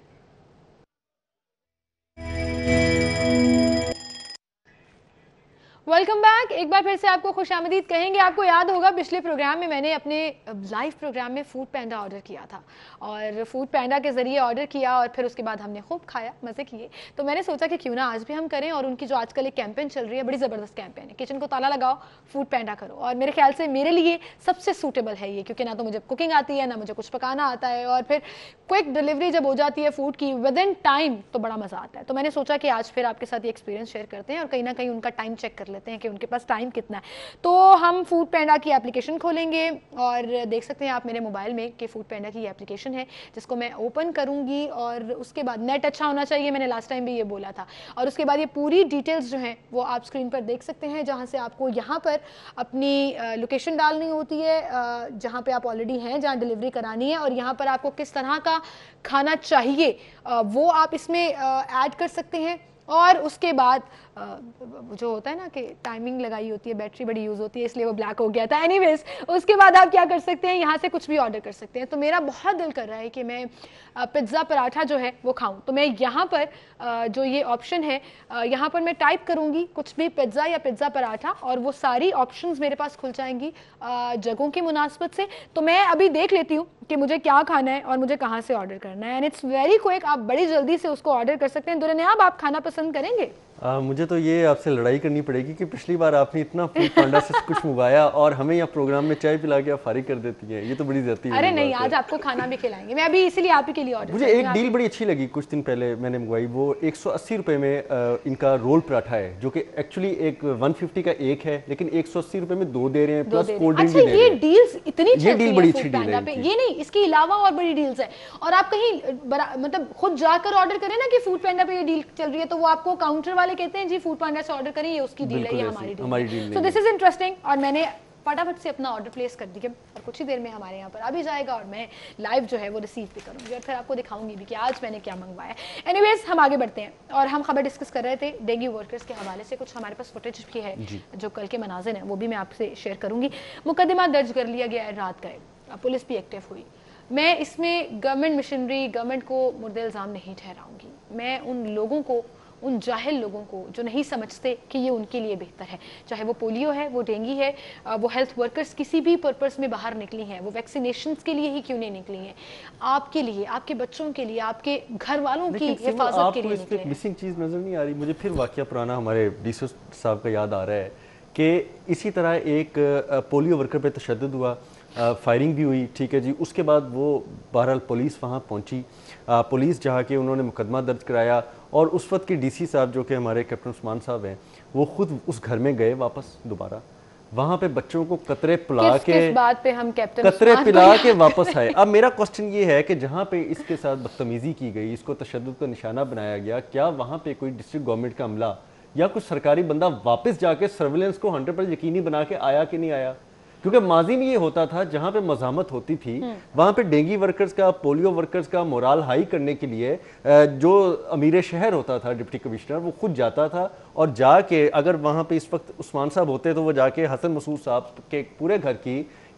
Welcome back. एक बार फिर से आपको खुशामदीद कहेंगे। आपको याद होगा पिछले प्रोग्राम में मैंने अपने लाइव प्रोग्राम में फूड पैंडा ऑर्डर किया था और फूड पैंडा के ज़रिए ऑर्डर किया और फिर उसके बाद हमने खूब खाया, मज़े किए। तो मैंने सोचा कि क्यों ना आज भी हम करें, और उनकी जो आजकल एक कैंपेन चल रही है, बड़ी ज़बरदस्त कैंपेन है, किचन को ताला लगाओ, फूड पैंडा करो। और मेरे ख्याल से मेरे लिए सबसे सूटेबल है ये, क्योंकि ना तो मुझे कुकिंग आती है, ना मुझे कुछ पकाना आता है, और फिर क्विक डिलीवरी जब हो जाती है फूड की विद इन टाइम तो बड़ा मज़ा आता है। तो मैंने सोचा कि आज फिर आपके साथ ये एक्सपीरियंस शेयर करते हैं और कहीं ना कहीं उनका टाइम चेक कर लेते हैं कि उनके पास टाइम कितना है। तो हम फूड पैंडा की एप्लीकेशन खोलेंगे और देख सकते हैं आप मेरे मोबाइल में कि फूड पैंडा की एप्लीकेशन है, जिसको मैं ओपन करूंगी और उसके बाद नेट अच्छा होना चाहिए, मैंने लास्ट टाइम भी ये बोला था। और उसके बाद ये पूरी डिटेल्स जो हैं वो आप स्क्रीन पर देख सकते हैं, जहां से आपको यहाँ पर अपनी लोकेशन डालनी होती है, जहां पे आप ऑलरेडी हैं, जहां डिलीवरी करानी है, और यहाँ पर आपको किस तरह का खाना चाहिए वो आप इसमें ऐड कर सकते हैं। और उसके बाद जो होता है ना कि टाइमिंग लगाई होती है, बैटरी बड़ी यूज़ होती है, इसलिए वो ब्लैक हो गया था। एनीवेज, उसके बाद आप क्या कर सकते हैं, यहाँ से कुछ भी ऑर्डर कर सकते हैं। तो मेरा बहुत दिल कर रहा है कि मैं पिज़्ज़ा पराठा जो है वो खाऊं, तो मैं यहाँ पर जो ये ऑप्शन है यहाँ पर मैं टाइप करूँगी कुछ भी, पिज़्ज़ा या पिज़्ज़ा पराठा, और वो सारी ऑप्शंस मेरे पास खुल जाएंगी जगहों की मुनासबत से। तो मैं अभी देख लेती हूँ कि मुझे क्या खाना है और मुझे कहाँ से ऑर्डर करना है, एंड इट्स वेरी क्विक। आप बड़ी जल्दी से उसको ऑर्डर कर सकते हैं। दुल्हनिया, आप खाना पसंद करेंगे? आ, मुझे तो ये आपसे लड़ाई करनी पड़ेगी कि पिछली बार आपने इतना फूड पैंडा से कुछ मंगाया और हमें यहाँ प्रोग्राम में चाय पिला के आप फारिग कर देती हैं। ये तो बड़ी ज्यादती है। अरे नहीं, आज आपको खाना भी खिलाएंगे, मैं अभी इसीलिए आप ही के लिए ऑर्डर। मुझे एक डील बड़ी अच्छी लगी, कुछ दिन पहले मैंने मंगवाई। वो एक सौ अस्सी रुपए में आ, इनका रोल पराठा है, जो कि एक्चुअली एक एक सौ पचास का एक है, लेकिन एक सौ अस्सी रुपए में दो दे रहे हैं, प्लस कोल्ड ड्रिंक भी दे रहे हैं। ये डील्स इतनी ये डील बड़ी अच्छी डील है। ये नहीं, इसके अलावा और बड़ी डील्स है। और आप कहीं मतलब खुद जाकर ऑर्डर करें ना कि फूड पैंडा पे ये डील चल रही है, तो वो आपको काउंटर वाले कहते हैं जी फूड पैंडा से ऑर्डर करें, ये उसकी डील है, ये हमारी deal. So this is interesting. और मैंने फटाफट से अपना ऑर्डर प्लेस कर दिया और कुछ ही देर में हमारे यहाँ पर आ भी जाएगा और मैं लाइव जो है वो रिसीव भी करूँगी और फिर आपको दिखाऊंगी भी कि आज मैंने क्या मंगवाया। एनीवेज, हम आगे बढ़ते हैं और हम खबर डिस्कस कर रहे थे डेंगू वर्कर्स के हवाले से। कुछ हमारे पास फुटेज भी है जो कल के मनाजिर हैं, वो भी मैं आपसे शेयर करूँगी। मुकदमा दर्ज कर लिया गया है रात का, पुलिस भी एक्टिव हुई। मैं इसमें गवर्नमेंट मिशनरी, गवर्नमेंट को मुर्दे इल्ज़ाम नहीं ठहराऊंगी। मैं उन लोगों को, उन जाहिल लोगों को जो नहीं समझते कि ये उनके लिए बेहतर है, चाहे वो पोलियो है, वो डेंगू है, वो हेल्थ वर्कर्स किसी भी पर्पस में बाहर निकली हैं, वो वैक्सीनेशंस के लिए ही क्यों नहीं निकली हैं, आपके लिए, आपके बच्चों के लिए, आपके घर वालों की हिफाजत के लिए निकले हैं। मिसिंग चीज़ नज़र नहीं आ रही मुझे। फिर वाकया पुराना हमारे डीसी साहब का याद आ रहा है कि इसी तरह एक पोलियो वर्कर पे तशद्दुद हुआ, फायरिंग भी हुई, ठीक है जी। उसके बाद वो बहरहाल पुलिस वहाँ पहुँची, पुलिस जहाँ के उन्होंने मुकदमा दर्ज कराया और उस वक्त के डीसी साहब जो कि हमारे कैप्टन उस्मान साहब हैं, वो खुद उस घर में गए वापस दोबारा, वहाँ पे बच्चों को कतरे पिला किस, के किस बात पे हम कैप्टन कतरे पिला के वापस आए। अब मेरा क्वेश्चन ये है कि जहाँ पे इसके साथ बदतमीजी की गई, इसको तशद्दुद का निशाना बनाया गया, क्या वहाँ पे कोई डिस्ट्रिक्ट गवर्नमेंट का अमला या कुछ सरकारी बंदा वापस जाके सर्विलेंस को हंड्रेड परसेंट यकीनी बना के आया कि नहीं आया? क्योंकि माजी में ये होता था जहाँ पे मज़ामत होती थी वहाँ पे डेंगू वर्कर्स का, पोलियो वर्कर्स का मोराल हाई करने के लिए जो अमीर शहर होता था डिप्टी कमिश्नर, वो खुद जाता था और जाके, अगर वहाँ पे इस वक्त उस्मान साहब होते तो वो जाके हसन मसूद साहब के पूरे घर की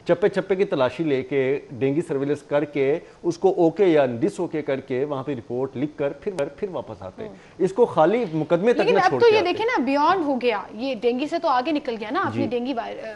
चप्पे चप्पे की तलाशी लेके डेंगू सर्विलेंस करके उसको ओके या डिस ओके करके वहां पे रिपोर्ट लिख कर फिर फिर वापस आते हैं। इसको खाली मुकदमे तक लेकिन न अब छोड़ तो के ये आते देखिए ना, बियॉन्ड हो गया, ये डेंगू से तो आगे निकल गया ना। आपने जी। डेंगू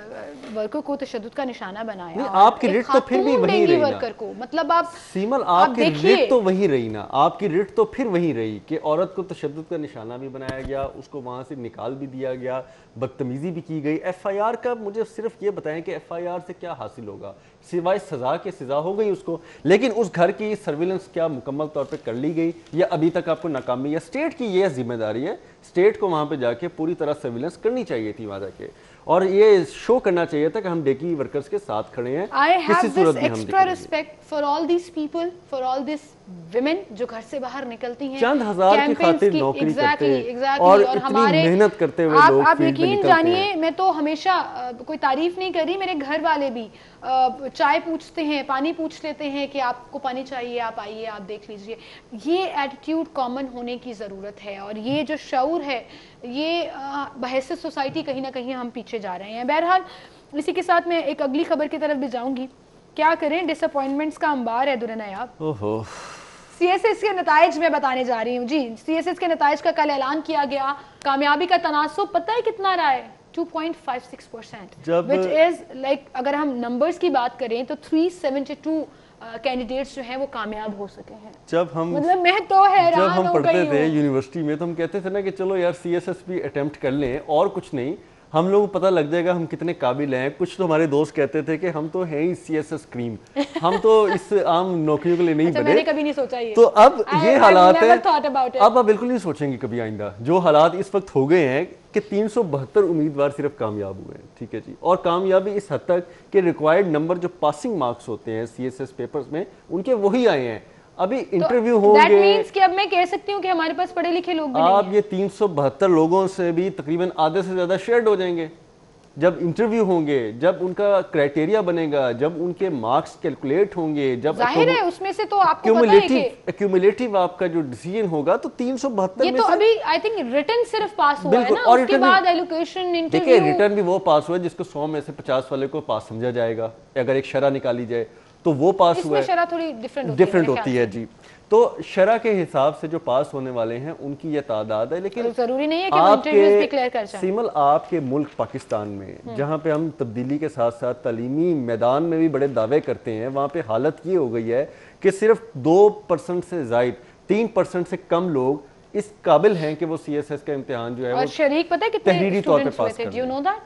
वर्कर को तशद्दुद का निशाना बनाया। नहीं, और आपकी एक रिट तो फिर भी खातून वही डेंगू रही ना। वर्कर को, मतलब आप सीमल आप आपकी देखिए, रिट तो वही रही ना, आपकी रिट तो फिर वही रही कि औरत को तशद्दुद का निशाना भी बनाया गया, उसको वहां से निकाल भी दिया गया, बदतमीजी भी की गई। एफ आई आर का मुझे सिर्फ ये बताएं कि एफ आई आर से क्या हासिल होगा, सिवाय सजा के सजा हो गई उसको, लेकिन उस घर की सर्विलेंस क्या मुकम्मल तौर पे कर ली गई या अभी तक आपको नाकामी? या स्टेट की ये जिम्मेदारी है, स्टेट को वहां पे जाके पूरी तरह सर्विलेंस करनी चाहिए थी वहां जाके, और ये शो करना चाहिए था कि हम डेकी वर्कर्स के साथ खड़े हैं। I have किसी सूरत this में हम extra दिखेंगे। respect for all these people, for all these women जो घर से बाहर निकलती हैं, चंद हजार की campaigns खातिर की, नौकरी exactly, करते exactly, और और इतनी हमारे मेहनत करते हुए आप, लोग आप फील्ड में यकीन निकलते जानिए, हैं। मैं तो हमेशा अ, कोई तारीफ नहीं कर रही, मेरे घर वाले भी अ, चाय पूछते हैं, पानी पूछ लेते हैं कि आपको पानी चाहिए, आप आइए, आप देख लीजिए। ये एटीट्यूड कॉमन होने की ज़रूरत है, और ये जो शऊर है, ये बहैसियत सोसाइटी कहीं ना कहीं हम पीछे जा रहे हैं। बहरहाल इसी के साथ मैं एक अगली खबर की तरफ भी जाऊंगी। क्या करें, डिसअपॉइंटमेंट्स का अंबार है दुरनायाब। ओहो, सीएसएस के नताइज मैं बताने जा रही हूँ जी। सीएसएस के नताइज का कल ऐलान किया गया। कामयाबी का तनासुब पता है कितना रहा है? Two point five six percent, which is like, अगर हम नंबर्स की बात करें तो थ्री सेवेंटी टू कैंडिडेट्स जो हैं वो कामयाब हो सके हैं। जब हम मतलब मैं तो हैरान जब हम हो पढ़ते गई थे हूँ। यूनिवर्सिटी में तो हम कहते थे ना कि चलो यार सीएसएस भी अटेम्प्ट कर लें, और कुछ नहीं, हम लोगों को पता लग जाएगा हम कितने काबिल हैं। कुछ तो हमारे दोस्त कहते थे कि हम तो हैं ही सीएसएस क्रीम, हम तो इस आम नौकरियों के लिए नहीं अच्छा, बने। मैंने कभी नहीं सोचा ये। तो अब I- ये I've हालात never है, thought about it. अब आप बिल्कुल नहीं सोचेंगे कभी आइंदा। जो हालात इस वक्त हो गए हैं कि तीन सौ बहत्तर उम्मीदवार सिर्फ कामयाब हुए हैं, ठीक है जी, और कामयाबी इस हद तक कि रिक्वायर्ड नंबर जो पासिंग मार्क्स होते हैं सीएसएस पेपर्स में उनके वही आए हैं। अभी इंटरव्यू तो होंगे। that means कि अब मैं कह सकती हूँ कि हमारे पास पढ़े लिखे लोग भी नहीं आप हैं। ये तीन सौ बहत्तर लोगों से भी तकरीबन आधे से ज्यादा शेयर्ड हो जाएंगे जब इंटरव्यू होंगे, जब उनका क्राइटेरिया बनेगा, जब उनके मार्क्स कैलकुलेट होंगे, जब जाहिर है उसमें से तो आपको पता है कि एक्यूमुलेटिव आपका जो डिसीजन होगा तो तीन सौ बहत्तर ये में तो से अभी आई थिंक रिटन सिर्फ पास हुआ है बिल्कुल, ना, और उसके written भी- बाद एलोकेशन देखिए इंटरव्यू। रिटर्न भी वो पास हुआ है जिसको सौ में से पचास वाले को पास समझा जाएगा। अगर एक शरह निकाली जाए तो वो पास हुआ इसमें है, शरह थोड़ी डिफरेंट होती डिफरेंट है, होती है जी। तो शरह के हिसाब से जो पास होने वाले हैं उनकी ये तादाद है, लेकिन जरूरी नहीं है कि वो इंटरव्यूज भी क्लियर कर जाएं। सिमल आपके मुल्क पाकिस्तान में जहाँ पे हम तब्दीली के साथ साथ तालीमी मैदान में भी बड़े दावे करते हैं, वहाँ पे हालत ये हो गई है कि सिर्फ दो परसेंट से जायद, तीन परसेंट से कम लोग इस काबिल हैं कि वो सीएसएस का इम्तिहान जो है और वो शरीक पता है कितने तहरीरी तौर पे स्टूडेंट्स हुए पास थे? कर डू यू लें। Know that?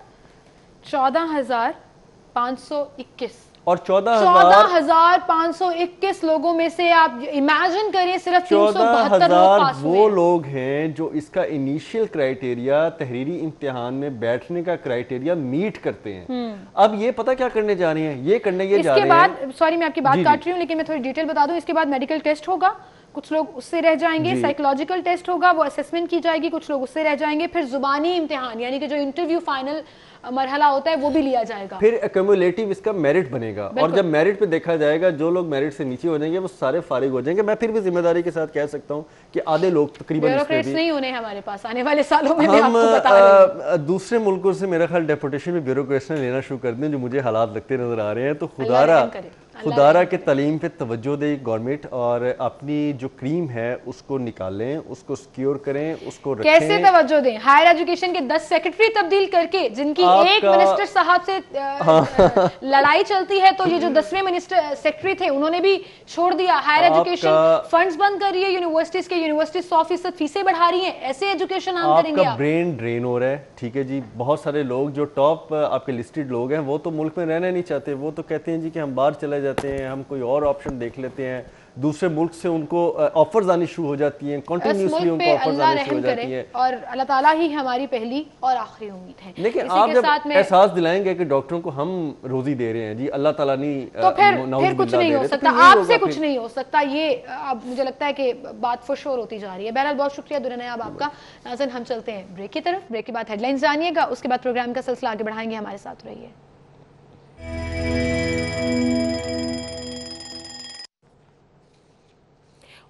चौदह हजार पाँच सौ इक्कीस। और चौदह चौदह हजार हजार पाँच सौ इक्कीस लोगों में से आप इमेजिन करिए सिर्फ तीन सौ चौदह बहत्तर लोग हजार पास हुए वो हैं। लोग हैं जो इसका इनिशियल क्राइटेरिया तहरीरी इम्तिहान में बैठने का क्राइटेरिया मीट करते हैं। अब ये पता क्या करने जा रहे हैं, ये करने ये जा इसके रहे हैं। बाद, सॉरी मैं आपकी बात जी, काट जी। रही हूँ लेकिन मैं थोड़ी डिटेल बता दूं, इसके बाद मेडिकल टेस्ट होगा, कुछ लोग उससे रह जाएंगे, जी। साइकोलॉजिकल टेस्ट होगा, वो असेसमेंट की जाएगी, कुछ लोग उससे रह जाएंगे, फिर जुबानी इम्तिहान यानी कि जो इंटरव्यू फाइनल मरहला होता है वो भी लिया जाएगा। फिर एक्यूमुलेटिव इसका मेरिट बनेगा, और जब मेरिट पे देखा जाएगा जो लोग मेरिट से नीचे हो जाएंगे वो सारे फारिग हो जाएंगे। मैं फिर भी जिम्मेदारी के साथ कह सकता हूँ कि आधे लोग तकरीबन इसमें ब्यूरोक्रेट्स भी नहीं होने हमारे पास आने वाले सालों में, मैं हम आपको बता रही हूं। अ, दूसरे मुल्कों से मेरा ख्याल डेपुटेशन में ब्यूरोक्रेट्स ने लेना शुरू कर दें, जो मुझे हालात लगते नजर आ रहे हैं। तो अल्लाह खुदारा रहम करे, अल्लाह खुदारा रहम के तालीम पे तवज्जो दे गवर्नमेंट, और अपनी जो क्रीम है उसको निकालें, उसको सिक्योर करें, उसको रखें। कैसे तवज्जो दें? हायर एजुकेशन के दस सेक्रेटरी तब्दील करके, जिनकी एक आपका- मिनिस्टर साहब से अ, अ, लड़ाई चलती है, तो ये जो दसवें मिनिस्टर सेक्रेटरी थे उन्होंने भी छोड़ दिया। हायर एजुकेशन आपका- फंड्स बंद कर रही है यूनिवर्सिटीज के, यूनिवर्सिटी सौ फीसद फीसें बढ़ा रही हैं। ऐसे एजुकेशन हम करेंगे आपका आप? ब्रेन ड्रेन हो रहा है, ठीक है जी। बहुत सारे लोग जो टॉप आपके लिस्टेड लोग हैं वो तो मुल्क में रहना नहीं चाहते, वो तो कहते हैं जी कि हम बाहर चले जाते हैं, हम कोई और ऑप्शन देख लेते हैं। दूसरे मुल्क से उनको ऑफर्स आनी शुरू हो जाती हैं, कंटिन्यूअसली उनको ऑफर्स आनी शुरू हो जाती हैं, और अल्लाह ताला ही हमारी पहली और आखिरी उम्मीद है। लेकिन इसी आप के जब साथ में एहसास दिलाएंगे कि डॉक्टरों को हम रोजी दे रहे हैं जी, अल्लाह ताला नहीं तो फिर अ, फिर कुछ नाउज़ुबिल्लाह नहीं दे हो रहे, तो सकता, फिर यही आपसे होगा कुछ फिर। नहीं हो सकता। ये अब मुझे लगता है कि बात फुशोर होती जा रही है। बहरहाल बहुत शुक्रिया दुरनयाब आपका। नाज़रीन हम चलते हैं ब्रेक की तरफ, ब्रेक के बाद हेडलाइंस जानिएगा, उसके बाद प्रोग्राम का सिलसिला आगे बढ़ाएंगे। हमारे साथ रहिए।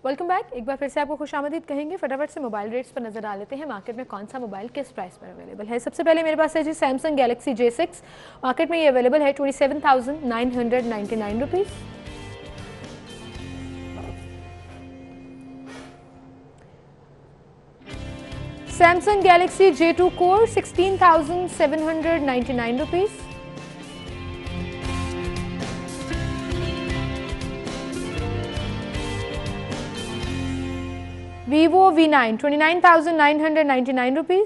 Welcome back. एक बार फिर से आपको खुशामदीद कहेंगे। फटाफट से मोबाइल रेट्स पर नजर डाल लेते हैं मार्केट में कौन सा मोबाइल किस प्राइस पर अवेलेबल है। सबसे पहले मेरे पास है जी Samsung Galaxy J six. Market में ये अवेलेबल है twenty seven thousand nine hundred ninety nine rupees. Samsung Galaxy J two core sixteen thousand seven hundred ninety nine rupees. Vivo V nine twenty nine thousand nine hundred ninety nine rupees.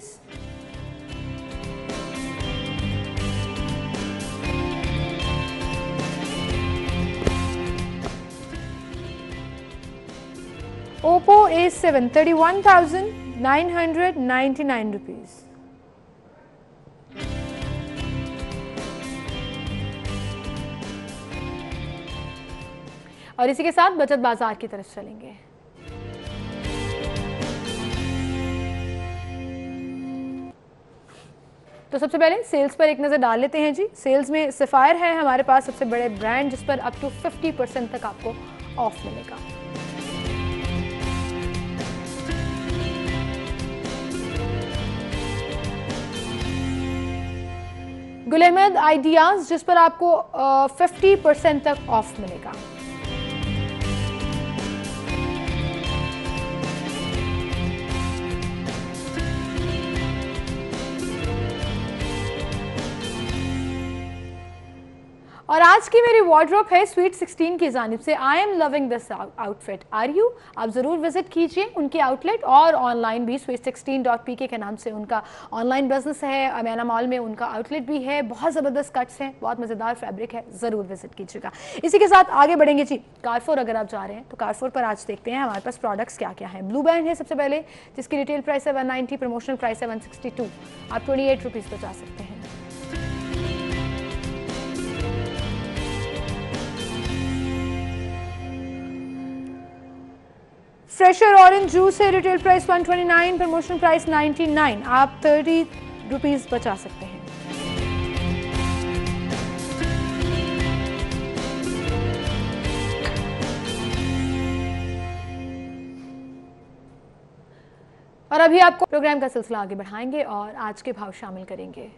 Oppo A seven thirty one thousand nine hundred ninety nine rupees. और इसी के साथ बचत बाजार की तरफ चलेंगे। तो सबसे पहले सेल्स पर एक नज़र डाल लेते हैं जी। सेल्स में सफ़ायर है हमारे पास सबसे बड़े ब्रांड, जिस पर अप टू फिफ्टी परसेंट तक आपको ऑफ मिलेगा। गुल अहमद आइडियाज़, जिस पर आपको फिफ्टी परसेंट तक ऑफ मिलेगा। और आज की मेरी वार्डरोब है स्वीट सिक्सटीन की जानिब से। I am loving this outfit, are you? आप ज़रूर विजिट कीजिए उनके आउटलेट और ऑनलाइन भी। स्वीट सिक्सटीन डॉट पी के के नाम से उनका ऑनलाइन बिजनेस है। अमेना मॉल में उनका आउटलेट भी है। बहुत ज़बरदस्त कट्स हैं, बहुत मज़ेदार फैब्रिक है, ज़रूर विजिट कीजिएगा। इसी के साथ आगे बढ़ेंगे जी। कारफोर अगर आप जा रहे हैं तो कारफोर पर आज देखते हैं हमारे पास प्रोडक्ट्स क्या क्या हैं। ब्लू बैंड है सबसे पहले, जिसकी रिटेल प्राइस है वन नाइन्टी, प्रमोशनल प्राइस है वन सिक्सटी टू। आप ट्वेंटी एट रुपीज़ बचा सकते हैं। फ्रेशर ऑरेंज जूस है, retail price one twenty nine, promotional price ninety nine. आप थर्टी रुपीज़ बचा सकते हैं। और अभी आपको प्रोग्राम का सिलसिला आगे बढ़ाएंगे और आज के भाव शामिल करेंगे।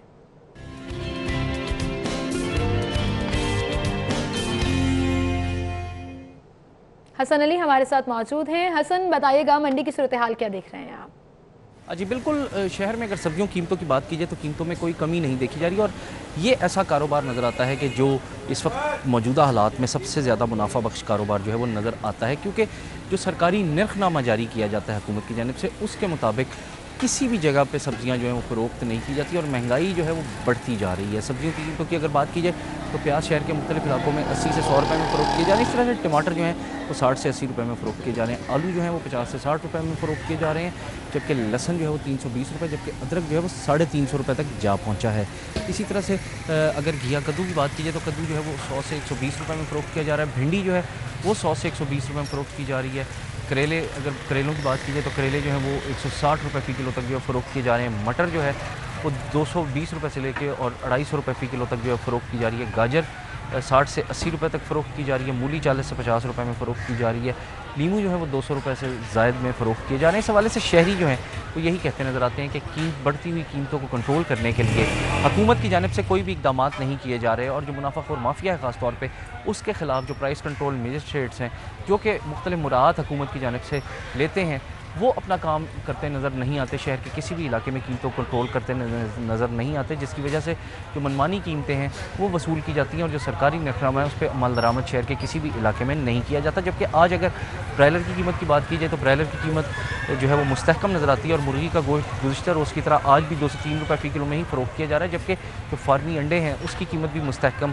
हसन अली हमारे साथ मौजूद हैं। हसन, बताइएगा मंडी की सूरत हाल क्या देख रहे हैं आप? जी बिल्कुल, शहर में अगर सब्जियों कीमतों की बात की जाए तो कीमतों में कोई कमी नहीं देखी जा रही और ये ऐसा कारोबार नज़र आता है कि जो इस वक्त मौजूदा हालात में सबसे ज़्यादा मुनाफा बख्श कारोबार जो है वो नज़र आता है, क्योंकि जो सरकारी नरखनामा जारी किया जाता है हुकूमत की जानिब से, उसके मुताबिक किसी भी जगह पे सब्जियां जो है वो फ़रोख्त नहीं की जाती और महंगाई जो है वो बढ़ती जा रही है। सब्जियों की कीमतों की अगर बात की जाए तो प्याज शहर के मुख्तलिफ इलाकों में अस्सी से सौ रुपये में फ़रोख्त किए जा रहे हैं। इस तरह से टमाटर जो हैं वो साठ से अस्सी रुपये में फ़रोख्त किए जा रहे हैं। आलू जो है वो पचास से साठ रुपये में फ़रोख्त किए जा रहे हैं, जबकि लहसुन जो है वो तीन सौ बीस रुपये, जबकि अदरक जो है वो साढ़े तीन सौ रुपये तक जा पहुँचा है। इसी तरह से अगर घिया कद्दू की बात की जाए तो कद्दू जो है वो सौ से एक सौ बीस रुपये में फ़रोख्त किया जा रहा है। भिंडी जो है वो सौ से एक सौ बीस रुपये में फ़रोख्त की जा रही है। करेले, अगर करेलों की बात की जाए तो करेले जो है वो एक सौ साठ रुपये फ़ी किलो तक जो है फ़रोख्त किए जा रहे हैं। मटर जो है वो दो सौ बीस रुपये से लेके और अढ़ाई सौ रुपये फ़ी किलो तक जो है फ़रोख्त की जा रही है। गाजर साठ से अस्सी रुपये तक फ़रोख्त की जा रही है। मूली चालीस से पचास रुपये में फ़रोख्त की जा रही है। लीमू जो है वो दो सौ रुपये से ज़ायद में फ़रोख्त किए जा रहे हैं। इस हवाले से शहरी जो हैं वो यही कहते नज़र आते हैं कि कीमत बढ़ती हुई कीमतों को कंट्रोल करने के लिए हुकूमत की जानिब से कोई भी इकदाम नहीं किए जा रहे और जो मुनाफाखोर माफिया है ख़ास तौर पे, उसके ख़िलाफ़ जो प्राइस कंट्रोल मजिस्ट्रेट्स हैं जो कि मुख्तलिफ मुराद हुकूमत की जानिब से लेते हैं, वो अपना काम करते नज़र नहीं आते। शहर के किसी भी इलाके में कीमतों को कंट्रोल करते नज़र नहीं आते, जिसकी वजह से जो मनमानी कीमतें हैं वो वसूल की जाती हैं और जो सरकारी नरखनामा है उस पर अमल दरामद शहर के किसी भी इलाके में नहीं किया जाता। जबकि आज अगर ब्रायलर की कीमत की बात की जाए तो ब्रायलर की कीमत जो है वो मुस्तहकम नज़र आती है और मुर्गी का गोश्त गुज़िश्ता रोज़ की तरह आज भी दो से तीन रुपये फ़ी किलो में ही फ़रोख्त किया जा रहा है, जबकि जो फार्मी अंडे हैं उसकी कीमत भी मुस्तहकम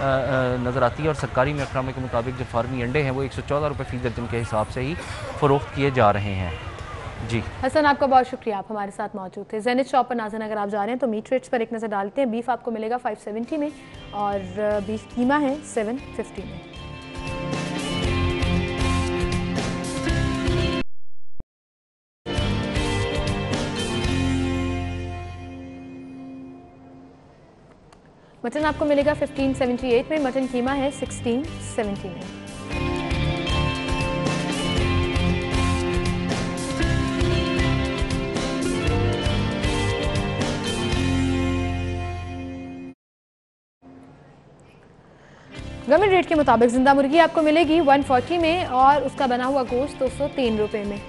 नज़र आती है और सरकारी नरखनामे के मुताबिक जो फार्मी अंडे हैं वो एक सौ चौदह रुपये फ़ी दर्जन के हिसाब से ही फ़रोख्त किए जा रहे हैं। जी हसन, आपका बहुत शुक्रिया, आप हमारे साथ मौजूद थे। ज़ेनिथ शॉप पर नाज़रीन अगर आप जा रहे हैं तो मीट रेट्स पर एक नज़र डालते हैं। बीफ आपको मिलेगा फाइव सेवेंटी में और बीफ कीमा है सेवन फिफ्टी में। मटन आपको मिलेगा फिफ्टीन सेवेंटी एट में, मटन कीमा है सिक्सटीन सेवेंटी में। गवर्नमेंट रेट के मुताबिक जिंदा मुर्गी आपको मिलेगी एक सौ चालीस में और उसका बना हुआ गोश्त दो सौ तीन रुपए में।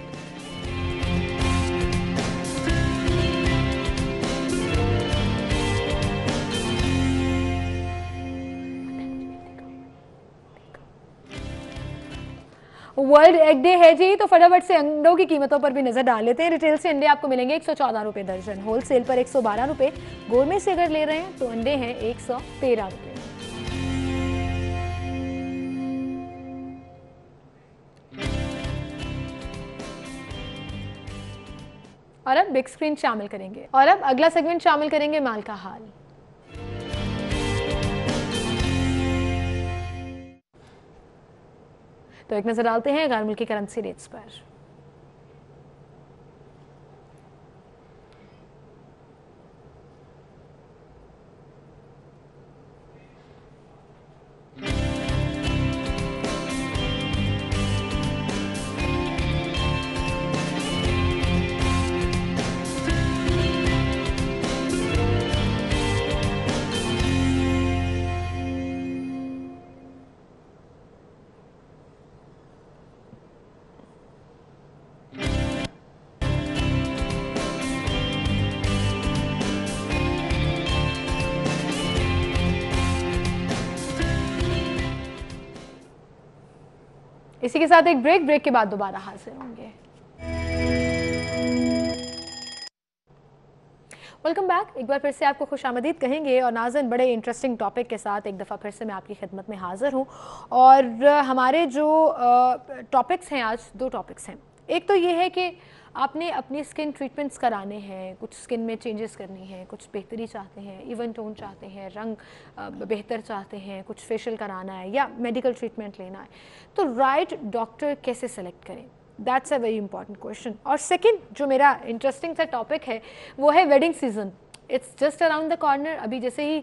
वर्ल्ड एग डे है जी, तो फटाफट से अंडों की कीमतों पर भी नजर डाल लेते हैं। रिटेल से अंडे आपको मिलेंगे एक सौ चौदह रुपए दर्जन, होलसेल पर एक सौ बारह रुपए, गोरमेट से अगर ले रहे हैं तो अंडे हैं एक सौ तेरह रुपए। और अब बिग स्क्रीन शामिल करेंगे और अब अगला सेगमेंट शामिल करेंगे माल का हाल। तो एक नजर डालते हैं गैर मुल्की करेंसी रेट्स पर। इसी के साथ एक ब्रेक ब्रेक के बाद दोबारा हाजिर होंगे। Welcome back. एक बार फिर से आपको खुशामदीद कहेंगे और नाज़रीन बड़े इंटरेस्टिंग टॉपिक के साथ एक दफ़ा फिर से मैं आपकी खिदमत में हाजिर हूँ। और हमारे जो टॉपिक्स हैं आज, दो टॉपिक्स हैं। एक तो ये है कि आपने अपनी स्किन ट्रीटमेंट्स कराने हैं, कुछ स्किन में चेंजेस करनी है, कुछ बेहतरी चाहते हैं, इवन टोन चाहते हैं, रंग बेहतर चाहते हैं, कुछ फेशियल कराना है या मेडिकल ट्रीटमेंट लेना है, तो राइट डॉक्टर कैसे सेलेक्ट करें? That's a very important question. और सेकंड जो मेरा इंटरेस्टिंग सा टॉपिक है वो है wedding season. It's just around the corner. अभी जैसे ही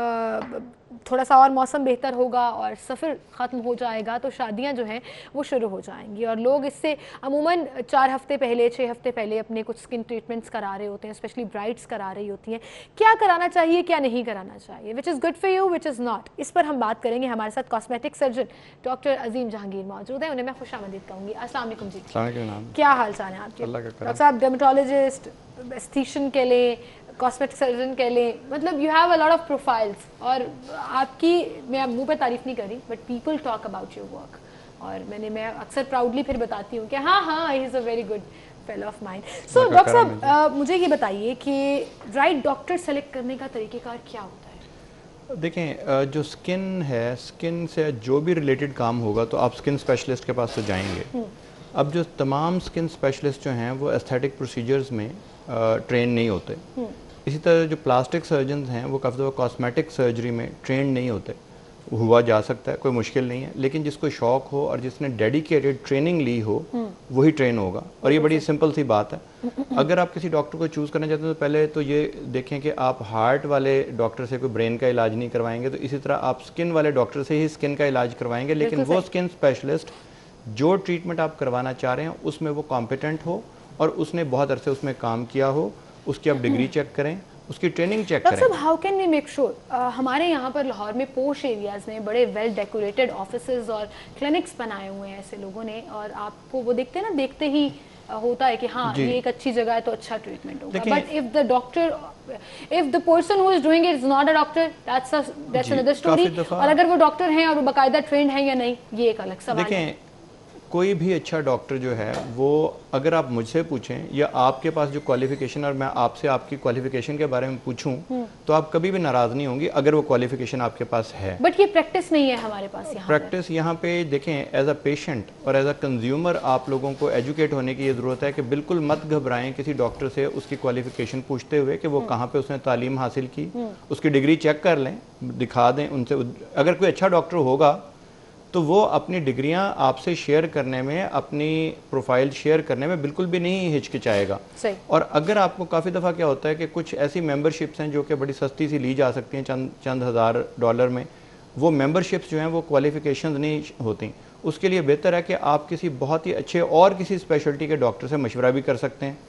आ, थोड़ा सा और मौसम बेहतर होगा और सफ़र ख़त्म हो जाएगा तो शादियां जो हैं वो शुरू हो जाएंगी और लोग इससे अमूमन चार हफ्ते पहले, छः हफ्ते पहले अपने कुछ स्किन ट्रीटमेंट्स करा रहे होते हैं, स्पेशली ब्राइड्स करा रही होती हैं। क्या कराना चाहिए, क्या नहीं कराना चाहिए, which is good for you, which is not, इस पर हम बात करेंगे। हमारे साथ cosmetic surgeon doctor Azeem Jahangir मौजूद हैं, उन्हें मैं खुशामदीद कहूँगी। अस्सलाम वालेकुम जी। क्या हाल चाल है आपके? डॉक्टर साहब डर्मेटोलॉजिस्ट, एस्थेटिशियन के लिए, कॉस्मेटिक सर्जन कह लें, मतलब you have a lot of profiles. और आपकी, मैं मुंह पे तारीफ नहीं कर रही, but people talk about your work. और मैंने मैं अक्सर प्राउडली फिर बताती हूँ कि हाँ हाँ he is a very good fellow of mind. So doctor साहब मुझे ये बताइए कि राइट डॉक्टर सेलेक्ट करने का तरीक़ेकार क्या होता है? देखें, जो स्किन है, स्किन से जो भी रिलेटेड काम होगा तो आप स्किन स्पेशलिस्ट के पास तो जाएंगे। अब जो तमाम स्किन स्पेशलिस्ट जो हैं वो एस्थेटिक प्रोसीजर्स में ट्रेन नहीं होते। इसी तरह जो प्लास्टिक सर्जन हैं वो काफ़ी दफ़ा कॉस्मेटिक सर्जरी में ट्रेन नहीं होते। हुआ जा सकता है, कोई मुश्किल नहीं है, लेकिन जिसको शौक हो और जिसने डेडिकेटेड ट्रेनिंग ली हो वही ट्रेन होगा। और ये बड़ी सिंपल सी बात है। अगर आप किसी डॉक्टर को चूज़ करना चाहते हैं तो पहले तो ये देखें कि आप हार्ट वाले डॉक्टर से कोई ब्रेन का इलाज नहीं करवाएंगे, तो इसी तरह आप स्किन वाले डॉक्टर से ही स्किन का इलाज करवाएंगे, लेकिन वो स्किन स्पेशलिस्ट जो ट्रीटमेंट आप करवाना चाह रहे हैं उसमें वो कॉम्पिटेंट हो और उसने बहुत अरसे उसमें काम किया हो। उसकी आप डिग्री चेक करें, उसकी ट्रेनिंग चेक करें। सब how can we make sure? हमारे यहाँ पर लाहौर में पोश एरियाज में बड़े वेल डेकोरेटेड ऑफिसेज और क्लिनिक्स बनाए हुए हैं ऐसे लोगों ने, और आपको वो देखते हैं ना, देखते ही होता है कि हाँ ये एक अच्छी जगह है तो अच्छा ट्रीटमेंट होगा। But if the doctor, if the person who is doing it is not a doctor, that's that's another story. और अगर वो डॉक्टर हैं और वो बाकायदा ट्रेंड है या नहीं, ये एक अलग सवाल है। कोई भी अच्छा डॉक्टर जो है वो, अगर आप मुझसे पूछें या आपके पास जो क्वालिफिकेशन, और मैं आपसे आपकी क्वालिफिकेशन के बारे में पूछूं तो आप कभी भी नाराज नहीं होंगी अगर वो क्वालिफिकेशन आपके पास है। बट ये प्रैक्टिस नहीं है हमारे पास यहाँ। प्रैक्टिस यहाँ पे देखें, एज अ पेशेंट और एज अ कंज्यूमर आप लोगों को एजुकेट होने की ये ज़रूरत है कि बिल्कुल मत घबराएं किसी डॉक्टर से उसकी क्वालिफिकेशन पूछते हुए कि वो कहाँ पे उसने तालीम हासिल की, उसकी डिग्री चेक कर लें, दिखा दें उनसे। अगर कोई अच्छा डॉक्टर होगा तो वो अपनी डिग्रियां आपसे शेयर करने में, अपनी प्रोफाइल शेयर करने में बिल्कुल भी नहीं हिचकिचाएगा। और अगर आपको काफ़ी दफ़ा क्या होता है कि कुछ ऐसी मेंबरशिप्स हैं जो कि बड़ी सस्ती सी ली जा सकती हैं, चंद चंद हज़ार डॉलर में, वो मेंबरशिप्स जो हैं वो क्वालिफिकेशंस नहीं होती। उसके लिए बेहतर है कि आप किसी बहुत ही अच्छे और किसी स्पेशलिटी के डॉक्टर से मशवरा भी कर सकते हैं।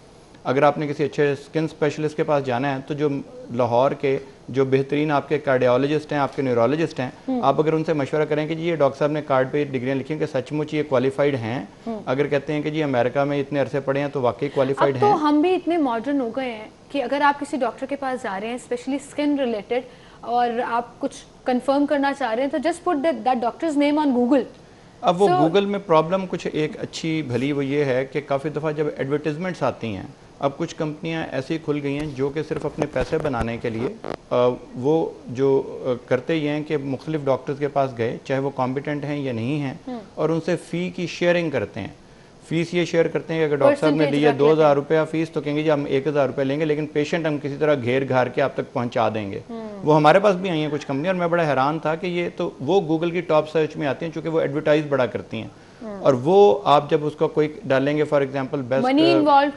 अगर आपने किसी अच्छे स्किन स्पेशलिस्ट के पास जाना है तो जो लाहौर के जो बेहतरीन आपके कार्डियोलॉजिस्ट हैं, आपके न्यूरोलॉजिस्ट हैं, आप अगर उनसे मशवरा करें कि जी ये डॉक्टर साहब ने कार्ड पे डिग्रियां लिखी हैं कि सचमुच ये क्वालिफाइड हैं, अगर कहते हैं कि जी अमेरिका में इतने अरसे पढ़े हैं तो वाकई क्वालिफाइड हैं। तो हम भी इतने मॉडर्न हो गए हैं कि अगर आप किसी डॉक्टर के पास जा रहे हैं स्पेशली स्किन रिलेटेड और आप कुछ कंफर्म करना चाह रहे हैं तो just put that doctor's name on Google. अब वो so, गूगल में प्रॉब्लम कुछ एक अच्छी भली वो ये है कि काफ़ी दफ़ा जब एडवर्टीजमेंट्स आती हैं, अब कुछ कंपनियां ऐसी खुल गई हैं जो कि सिर्फ अपने पैसे बनाने के लिए आ, वो जो आ, करते ही हैं कि मुख्तलिफ डॉक्टर्स के पास गए, चाहे वो कॉम्पिटेंट हैं या नहीं हैं, और उनसे फ़ी की शेयरिंग करते हैं। फीस ये शेयर करते हैं कि अगर डॉक्टर साहब ने दिया दो हज़ार रुपया फीस तो कहेंगे जी हम एक हज़ार रुपये लेंगे, लेकिन पेशेंट हम किसी तरह घेर घार के आप तक पहुंचा देंगे। वो हमारे पास भी आई हैं कुछ कंपनी, और मैं बड़ा हैरान था कि ये तो वो गूगल की टॉप सर्च में आती हैं चूँकि वो एडवर्टाइज बड़ा करती हैं, और वो आप जब उसका कोई डालेंगे for example best money involve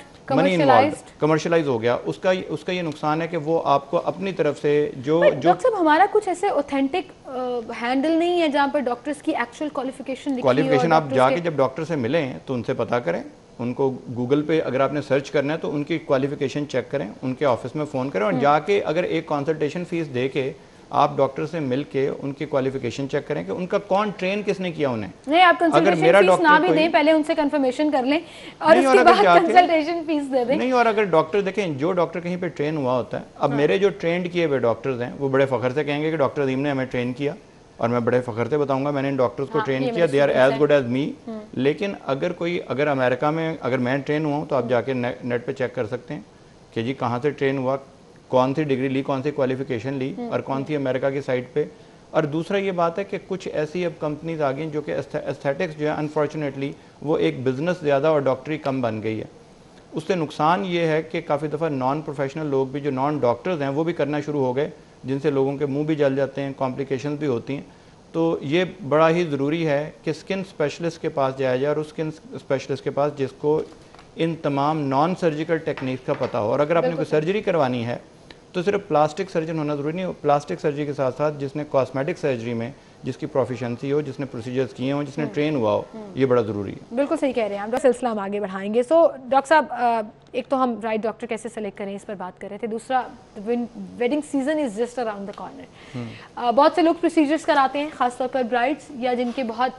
commercialize हो गया, उसका उसका ये नुकसान है कि वो आपको अपनी तरफ से जो जो डॉक्टर साहब हमारा कुछ ऐसे ऑथेंटिक हैंडल नहीं है जहाँ पर डॉक्टर्स की एक्चुअल क्वालिफिकेशन क्वालिफिकेशन आप जाके जब डॉक्टर से मिलें तो उनसे पता करें, उनको गूगल पे अगर आपने सर्च करना है तो उनकी क्वालिफिकेशन चेक करें, उनके ऑफिस में फ़ोन करें, और जाके अगर एक कंसल्टेशन फीस दे के आप डॉक्टर से मिलके उनकी क्वालिफिकेशन चेक करें कि उनका कौन ट्रेन किसने किया उन्हें। नहीं, आप अगर मेरा फीस ना भी दें, पहले उनसे कंफर्मेशन कर लें और उसके बाद कंसल्टेशन फीस दे दें। नहीं, और अगर डॉक्टर देखें, जो डॉक्टर कहीं पे ट्रेन हुआ होता है, अब हाँ। मेरे जो ट्रेंड किए हुए डॉक्टर्स हैं वो बड़े फखर से कहेंगे कि डॉक्टर अजीम ने हमें ट्रेन किया, और मैं बड़े फखर से बताऊंगा मैंने इन डॉक्टर्स को हाँ, ट्रेन किया, they are as good as me. लेकिन अगर कोई अगर अमेरिका में अगर मैं ट्रेन हुआ हूँ तो आप जाके ने, नेट पे चेक कर सकते हैं कि जी कहाँ से ट्रेन हुआ, कौन सी डिग्री ली, कौन सी क्वालिफिकेशन ली, और कौन सी अमेरिका की साइट पे। और दूसरा ये बात है कि कुछ ऐसी अब कंपनीज आ गई जो कि एस्थेटिक्स जो है अनफॉर्चुनेटली वो एक बिज़नेस ज़्यादा और डॉक्टरी कम बन गई है। उससे नुकसान ये है कि काफ़ी दफ़ा नॉन प्रोफेशनल लोग भी जो नॉन डॉक्टर्स हैं वो भी करना शुरू हो गए, जिनसे लोगों के मुंह भी जल जाते हैं, कॉम्प्लिकेशंस भी होती हैं। तो ये बड़ा ही ज़रूरी है कि स्किन स्पेशलिस्ट के पास जाया जाए, और उस स्किन स्पेशलिस्ट के पास जिसको इन तमाम नॉन सर्जिकल टेक्निक्स का पता हो। और अगर आपने कोई सर्जरी करवानी है तो सिर्फ प्लास्टिक सर्जन होना ज़रूरी नहीं हो, प्लास्टिक सर्जरी के साथ साथ जिसने कॉस्मेटिक सर्जरी में जिसकी प्रोफिशेंसी हो, जिसने प्रोसीजर्स किए हों, जिसने ट्रेन हुआ हो, ये बड़ा ज़रूरी है। बिल्कुल सही कह रहे हैं आप। सिलसिला हम आगे बढ़ाएंगे। सो डॉक्टर साहब, एक तो हम राइट डॉक्टर कैसे सेलेक्ट करें इस पर बात कर रहे थे, दूसरा wedding season is just around the corner. बहुत से लोग प्रोसीजर्स कराते हैं, खासतौर पर ब्राइड्स या जिनके बहुत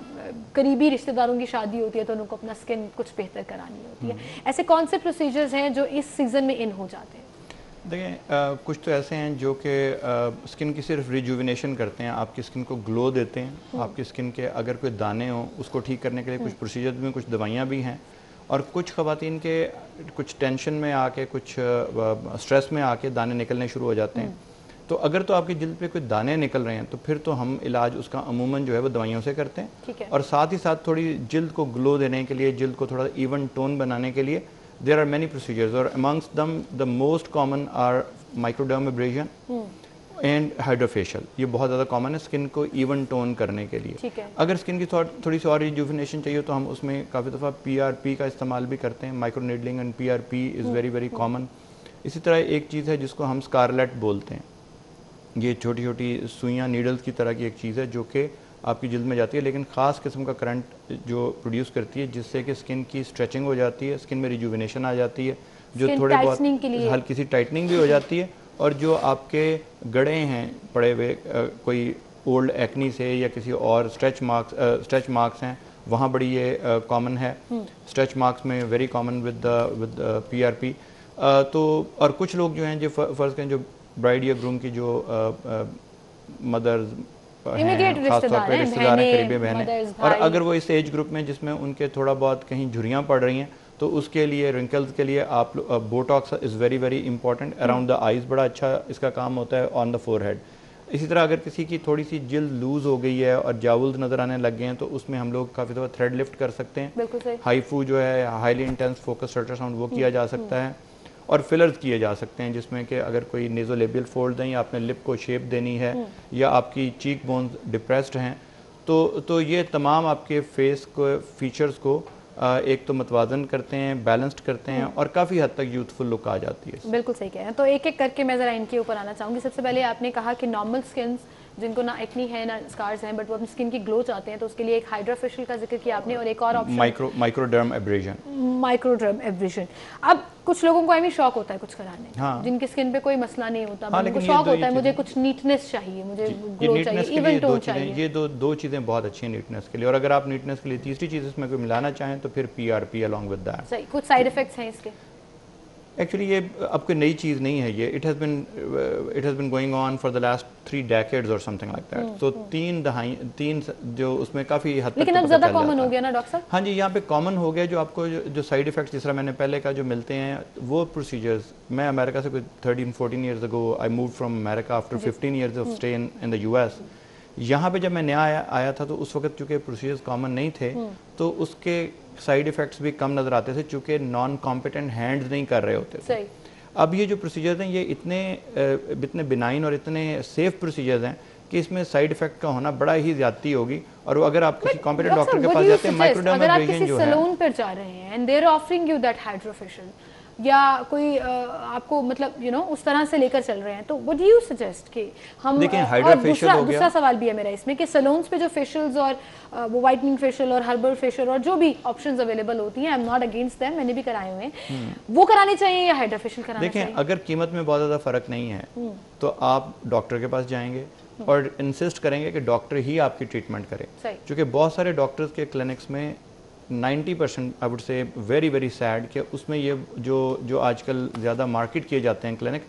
करीबी रिश्तेदारों की शादी होती है तो उनको अपना स्किन कुछ बेहतर करानी होती है। ऐसे कौन से प्रोसीजर्स हैं जो इस सीज़न में इन हो जाते हैं? देखें, कुछ तो ऐसे हैं जो कि स्किन की सिर्फ रिजुविनेशन करते हैं, आपकी स्किन को ग्लो देते हैं, आपकी स्किन के अगर कोई दाने हों उसको ठीक करने के लिए कुछ प्रोसीजर में कुछ दवाइयाँ भी हैं, और कुछ ख़वातीन के कुछ टेंशन में आके, कुछ स्ट्रेस में आके दाने निकलने शुरू हो जाते हैं। तो अगर तो आपकी जिल्द पे कोई दाने निकल रहे हैं तो फिर तो हम इलाज उसका अमूमन जो है वो दवाइयों से करते हैं, और साथ ही साथ थोड़ी जिल्द को ग्लो देने के लिए, जिल्द को थोड़ा इवन टोन बनाने के लिए there are many procedures, or amongst them the most common are microdermabrasion and hydrofacial। ये बहुत ज़्यादा कॉमन है स्किन को इवन टोन करने के लिए। अगर स्किन की थो, थोड़ी सी और रिजुविनेशन चाहिए तो हम उसमें काफ़ी दफ़ा पी आर पी का इस्तेमाल भी करते हैं। Micro needling and P R P is very very common. इसी तरह एक चीज़ है जिसको हम स्कारलेट बोलते हैं, ये छोटी छोटी सुइयाँ नीडल्स की तरह की एक चीज़ है जो कि आपकी जिल्द में जाती है, लेकिन ख़ास किस्म का करंट जो प्रोड्यूस करती है जिससे कि स्किन की स्ट्रेचिंग हो जाती है, स्किन में रिजुविनेशन आ जाती है, जो थोड़े बहुत हल्की सी टाइटनिंग भी हो जाती है, और जो आपके गड़े हैं पड़े हुए कोई ओल्ड एक्नी से या किसी और स्ट्रेच मार्क्स स्ट्रेच मार्क्स हैं वहाँ बड़ी ये कॉमन है। स्ट्रेच मार्क्स में very common with with P R P. तो और कुछ लोग जो हैं जो फ़र्ज़ करें जो ब्राइड या ग्रूम की जो मदर्स खासतौर पर रिश्तेदार हैं, करीबी बहनें, और अगर वो इस एज ग्रुप में जिसमें उनके थोड़ा बहुत कहीं झुर्रियाँ पड़ रही हैं तो उसके लिए, रिंकल्स के लिए आप botox is very very important around the eyes, बड़ा अच्छा इसका काम होता है ऑन द फोरहेड। इसी तरह अगर किसी की थोड़ी सी जिल्द लूज़ हो गई है और जावुल्स नज़र आने लग गए हैं तो उसमें हम लोग काफ़ी दफ़ा थ्रेड लिफ्ट कर सकते हैं। हाईफू जो है हाईली इंटेंस फोकस अल्ट्रासाउंड वो किया जा सकता है, और फिलर्स किए जा सकते हैं जिसमें कि अगर कोई नेज़ोलेबियल फोल्ड है या आपने लिप को शेप देनी है या आपकी चीक बोन्स डिप्रेस्ड हैं, तो तो ये तमाम आपके फेस को फीचर्स को एक तो मतवाजन करते हैं, बैलेंस्ड करते हैं, और काफ़ी हद तक यूथफुल लुक आ जाती है। बिल्कुल सही कह रहे हैं। तो एक एक करके मैं ज़रा इनके ऊपर आना चाहूँगी। सबसे पहले आपने कहा कि नॉर्मल स्किन जिनको ना एक्नी है ना स्कार्स हैं, बट वो अपनी स्किन की ग्लो चाहते हैं, तो उसके लिए एक हाइड्रा फेशियल का जिक्र किया आपने, और एक और option micro microdermabrasion. Microdermabrasion. अब कुछ लोगों को आई मीन शौक होता है कुछ कराने, हाँ। जिनकी स्किन पे कोई मसला नहीं होता, हाँ, उनको शौक होता है मुझे कुछ नीटनेस चाहिए, मुझे ग्लो चाहिए, इवन टोन चाहिए। ये दो दो चीज़ें बहुत अच्छी हैं नीटनेस के लिए, और अगर आप नीटनेस के लिए तीसरी चीज़ इसमें कोई मिलाना चाहें तो फिर P R P along with that. सही, कुछ साइड इफेक्ट्स हैं इसके? एक्चुअली ये अब कोई नई चीज़ नहीं है, ये it has been it has been going on for the last three decades और समथिंग लाइक दैट। तो तीन दहाई तीन जो उसमें काफ़ी हद तक, लेकिन अब ज़्यादा कॉमन हो गया ना डॉक्टर साहब? हाँ जी, यहाँ पे कॉमन हो गया। जो आपको जो, जो साइड इफेक्ट्स जिस तरह मैंने पहले का जो मिलते हैं वो प्रोसीजर्स, मैं अमेरिका से कोई thirteen fourteen years ago I move from America after fifteen years of stay in in the US. यहाँ पे जब मैं नया आया आया था तो उस वक्त चूँकि प्रोसीजर्स कॉमन नहीं थे तो उसके साइड इफेक्ट्स भी कम नज़र आते थे, चूँकि नॉन कॉम्पिटेंट हैंड्स नहीं कर रहे होते थे। अब ये जो प्रोसीजर्स हैं ये इतने इतने बिनाइन और इतने सेफ प्रोसीजर्स हैं कि इसमें साइड इफेक्ट का होना बड़ा ही ज्यादती होगी। और वो अगर आप किसी कॉम्पिटेंट डॉक्टर के पास जाते हैं, माइक्रोडर्म एब्रेजन जो है, सैलून पर जा रहे हैं and they are offering you that hydra facial, या कोई आ, आपको मतलब यू you नो know, उस तरह से लेकर चल रहे हैं, तो व्हाट डू यू सजेस्ट कि हम देखें हाइड्रा फेशियल हो गया। दूसरा सवाल भी है मेरा इसमें कि सैलून्स पे जो फेशियल्स और आ, वो वाइटनिंग फेशियल और हर्बल फेशियल और जो भी ऑप्शंस अवेलेबल होती हैं, I am not against them, मैंने भी कराए हुए हैं, वो करानी चाहिए या हाइड्रा फेशियल कराना चाहिए? देखें अगर कीमत में बहुत ज़्यादा फ़र्क नहीं है तो आप डॉक्टर के पास जाएंगे और इंसिस्ट करेंगे कि डॉक्टर ही आपकी ट्रीटमेंट करे, क्योंकि बहुत सारे डॉक्टर्स के क्लिनिक्स में ninety percent I would say very very sad कि उसमें ये जो जो आजकल ज़्यादा मार्केट किए जाते हैं क्लिनिक,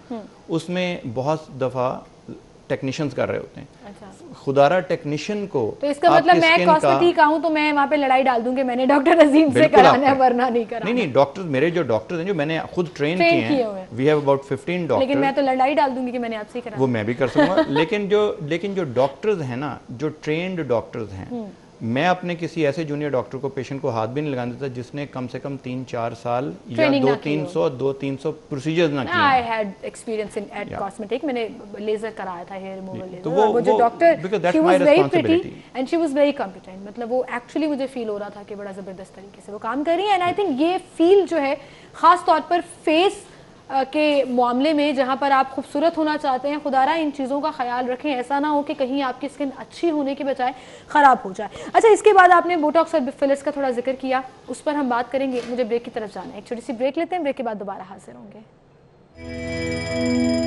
उसमें बहुत दफ़ा टेक्नीशियंस कर रहे होते हैं। अच्छा। खुदारा टेक्नीशियन को, तो इसका मतलब मैं कॉस्मेटिक आऊं तो मैं वहाँ पे लड़ाई डाल दूं कि मैंने डॉक्टर अजीम से कराना है वरना नहीं कराना? नहीं नहीं, डॉक्टर मेरे जो डॉक्टर्स हैं जो मैंने खुद ट्रेन किए हैं, we have about fifteen doctors. लेकिन मैं तो लड़ाई डाल दूंगी कि मैंने आपसे ही कराना। वो मैं भी कर सकूंगा लेकिन जो लेकिन जो डॉक्टर्स हैं ना, जो ट्रेंड डॉक्टर्स हैं, मैं अपने किसी ऐसे जूनियर डॉक्टर को पेशेंट को हाथ भी नहीं लगाने देता जिसने कम से कम तीन चार साल या दो तीन सौ दो तीन सौ प्रोसीजर्स ना किए। I had experience in at cosmetic, मैंने लेजर कराया था, हेयर रिमूवल लेजर। तो वो, वो जो doctor, she was very pretty and she was very competent, मतलब वो एक्चुअली मुझे फील हो रहा था कि बड़ा जबरदस्त तरीके से वो काम कर रही है। एंड आई थिंक ये फील जो है खास तौर पर फेस के मामले में, जहां पर आप खूबसूरत होना चाहते हैं, खुदारा इन चीज़ों का ख्याल रखें, ऐसा ना हो कि कहीं आपकी स्किन अच्छी होने के बजाय ख़राब हो जाए। अच्छा, इसके बाद आपने बोटॉक्स और फिलर्स का थोड़ा जिक्र किया, उस पर हम बात करेंगे। मुझे ब्रेक की तरफ जाना है, एक छोटी सी ब्रेक लेते हैं, ब्रेक के बाद दोबारा हाजिर होंगे।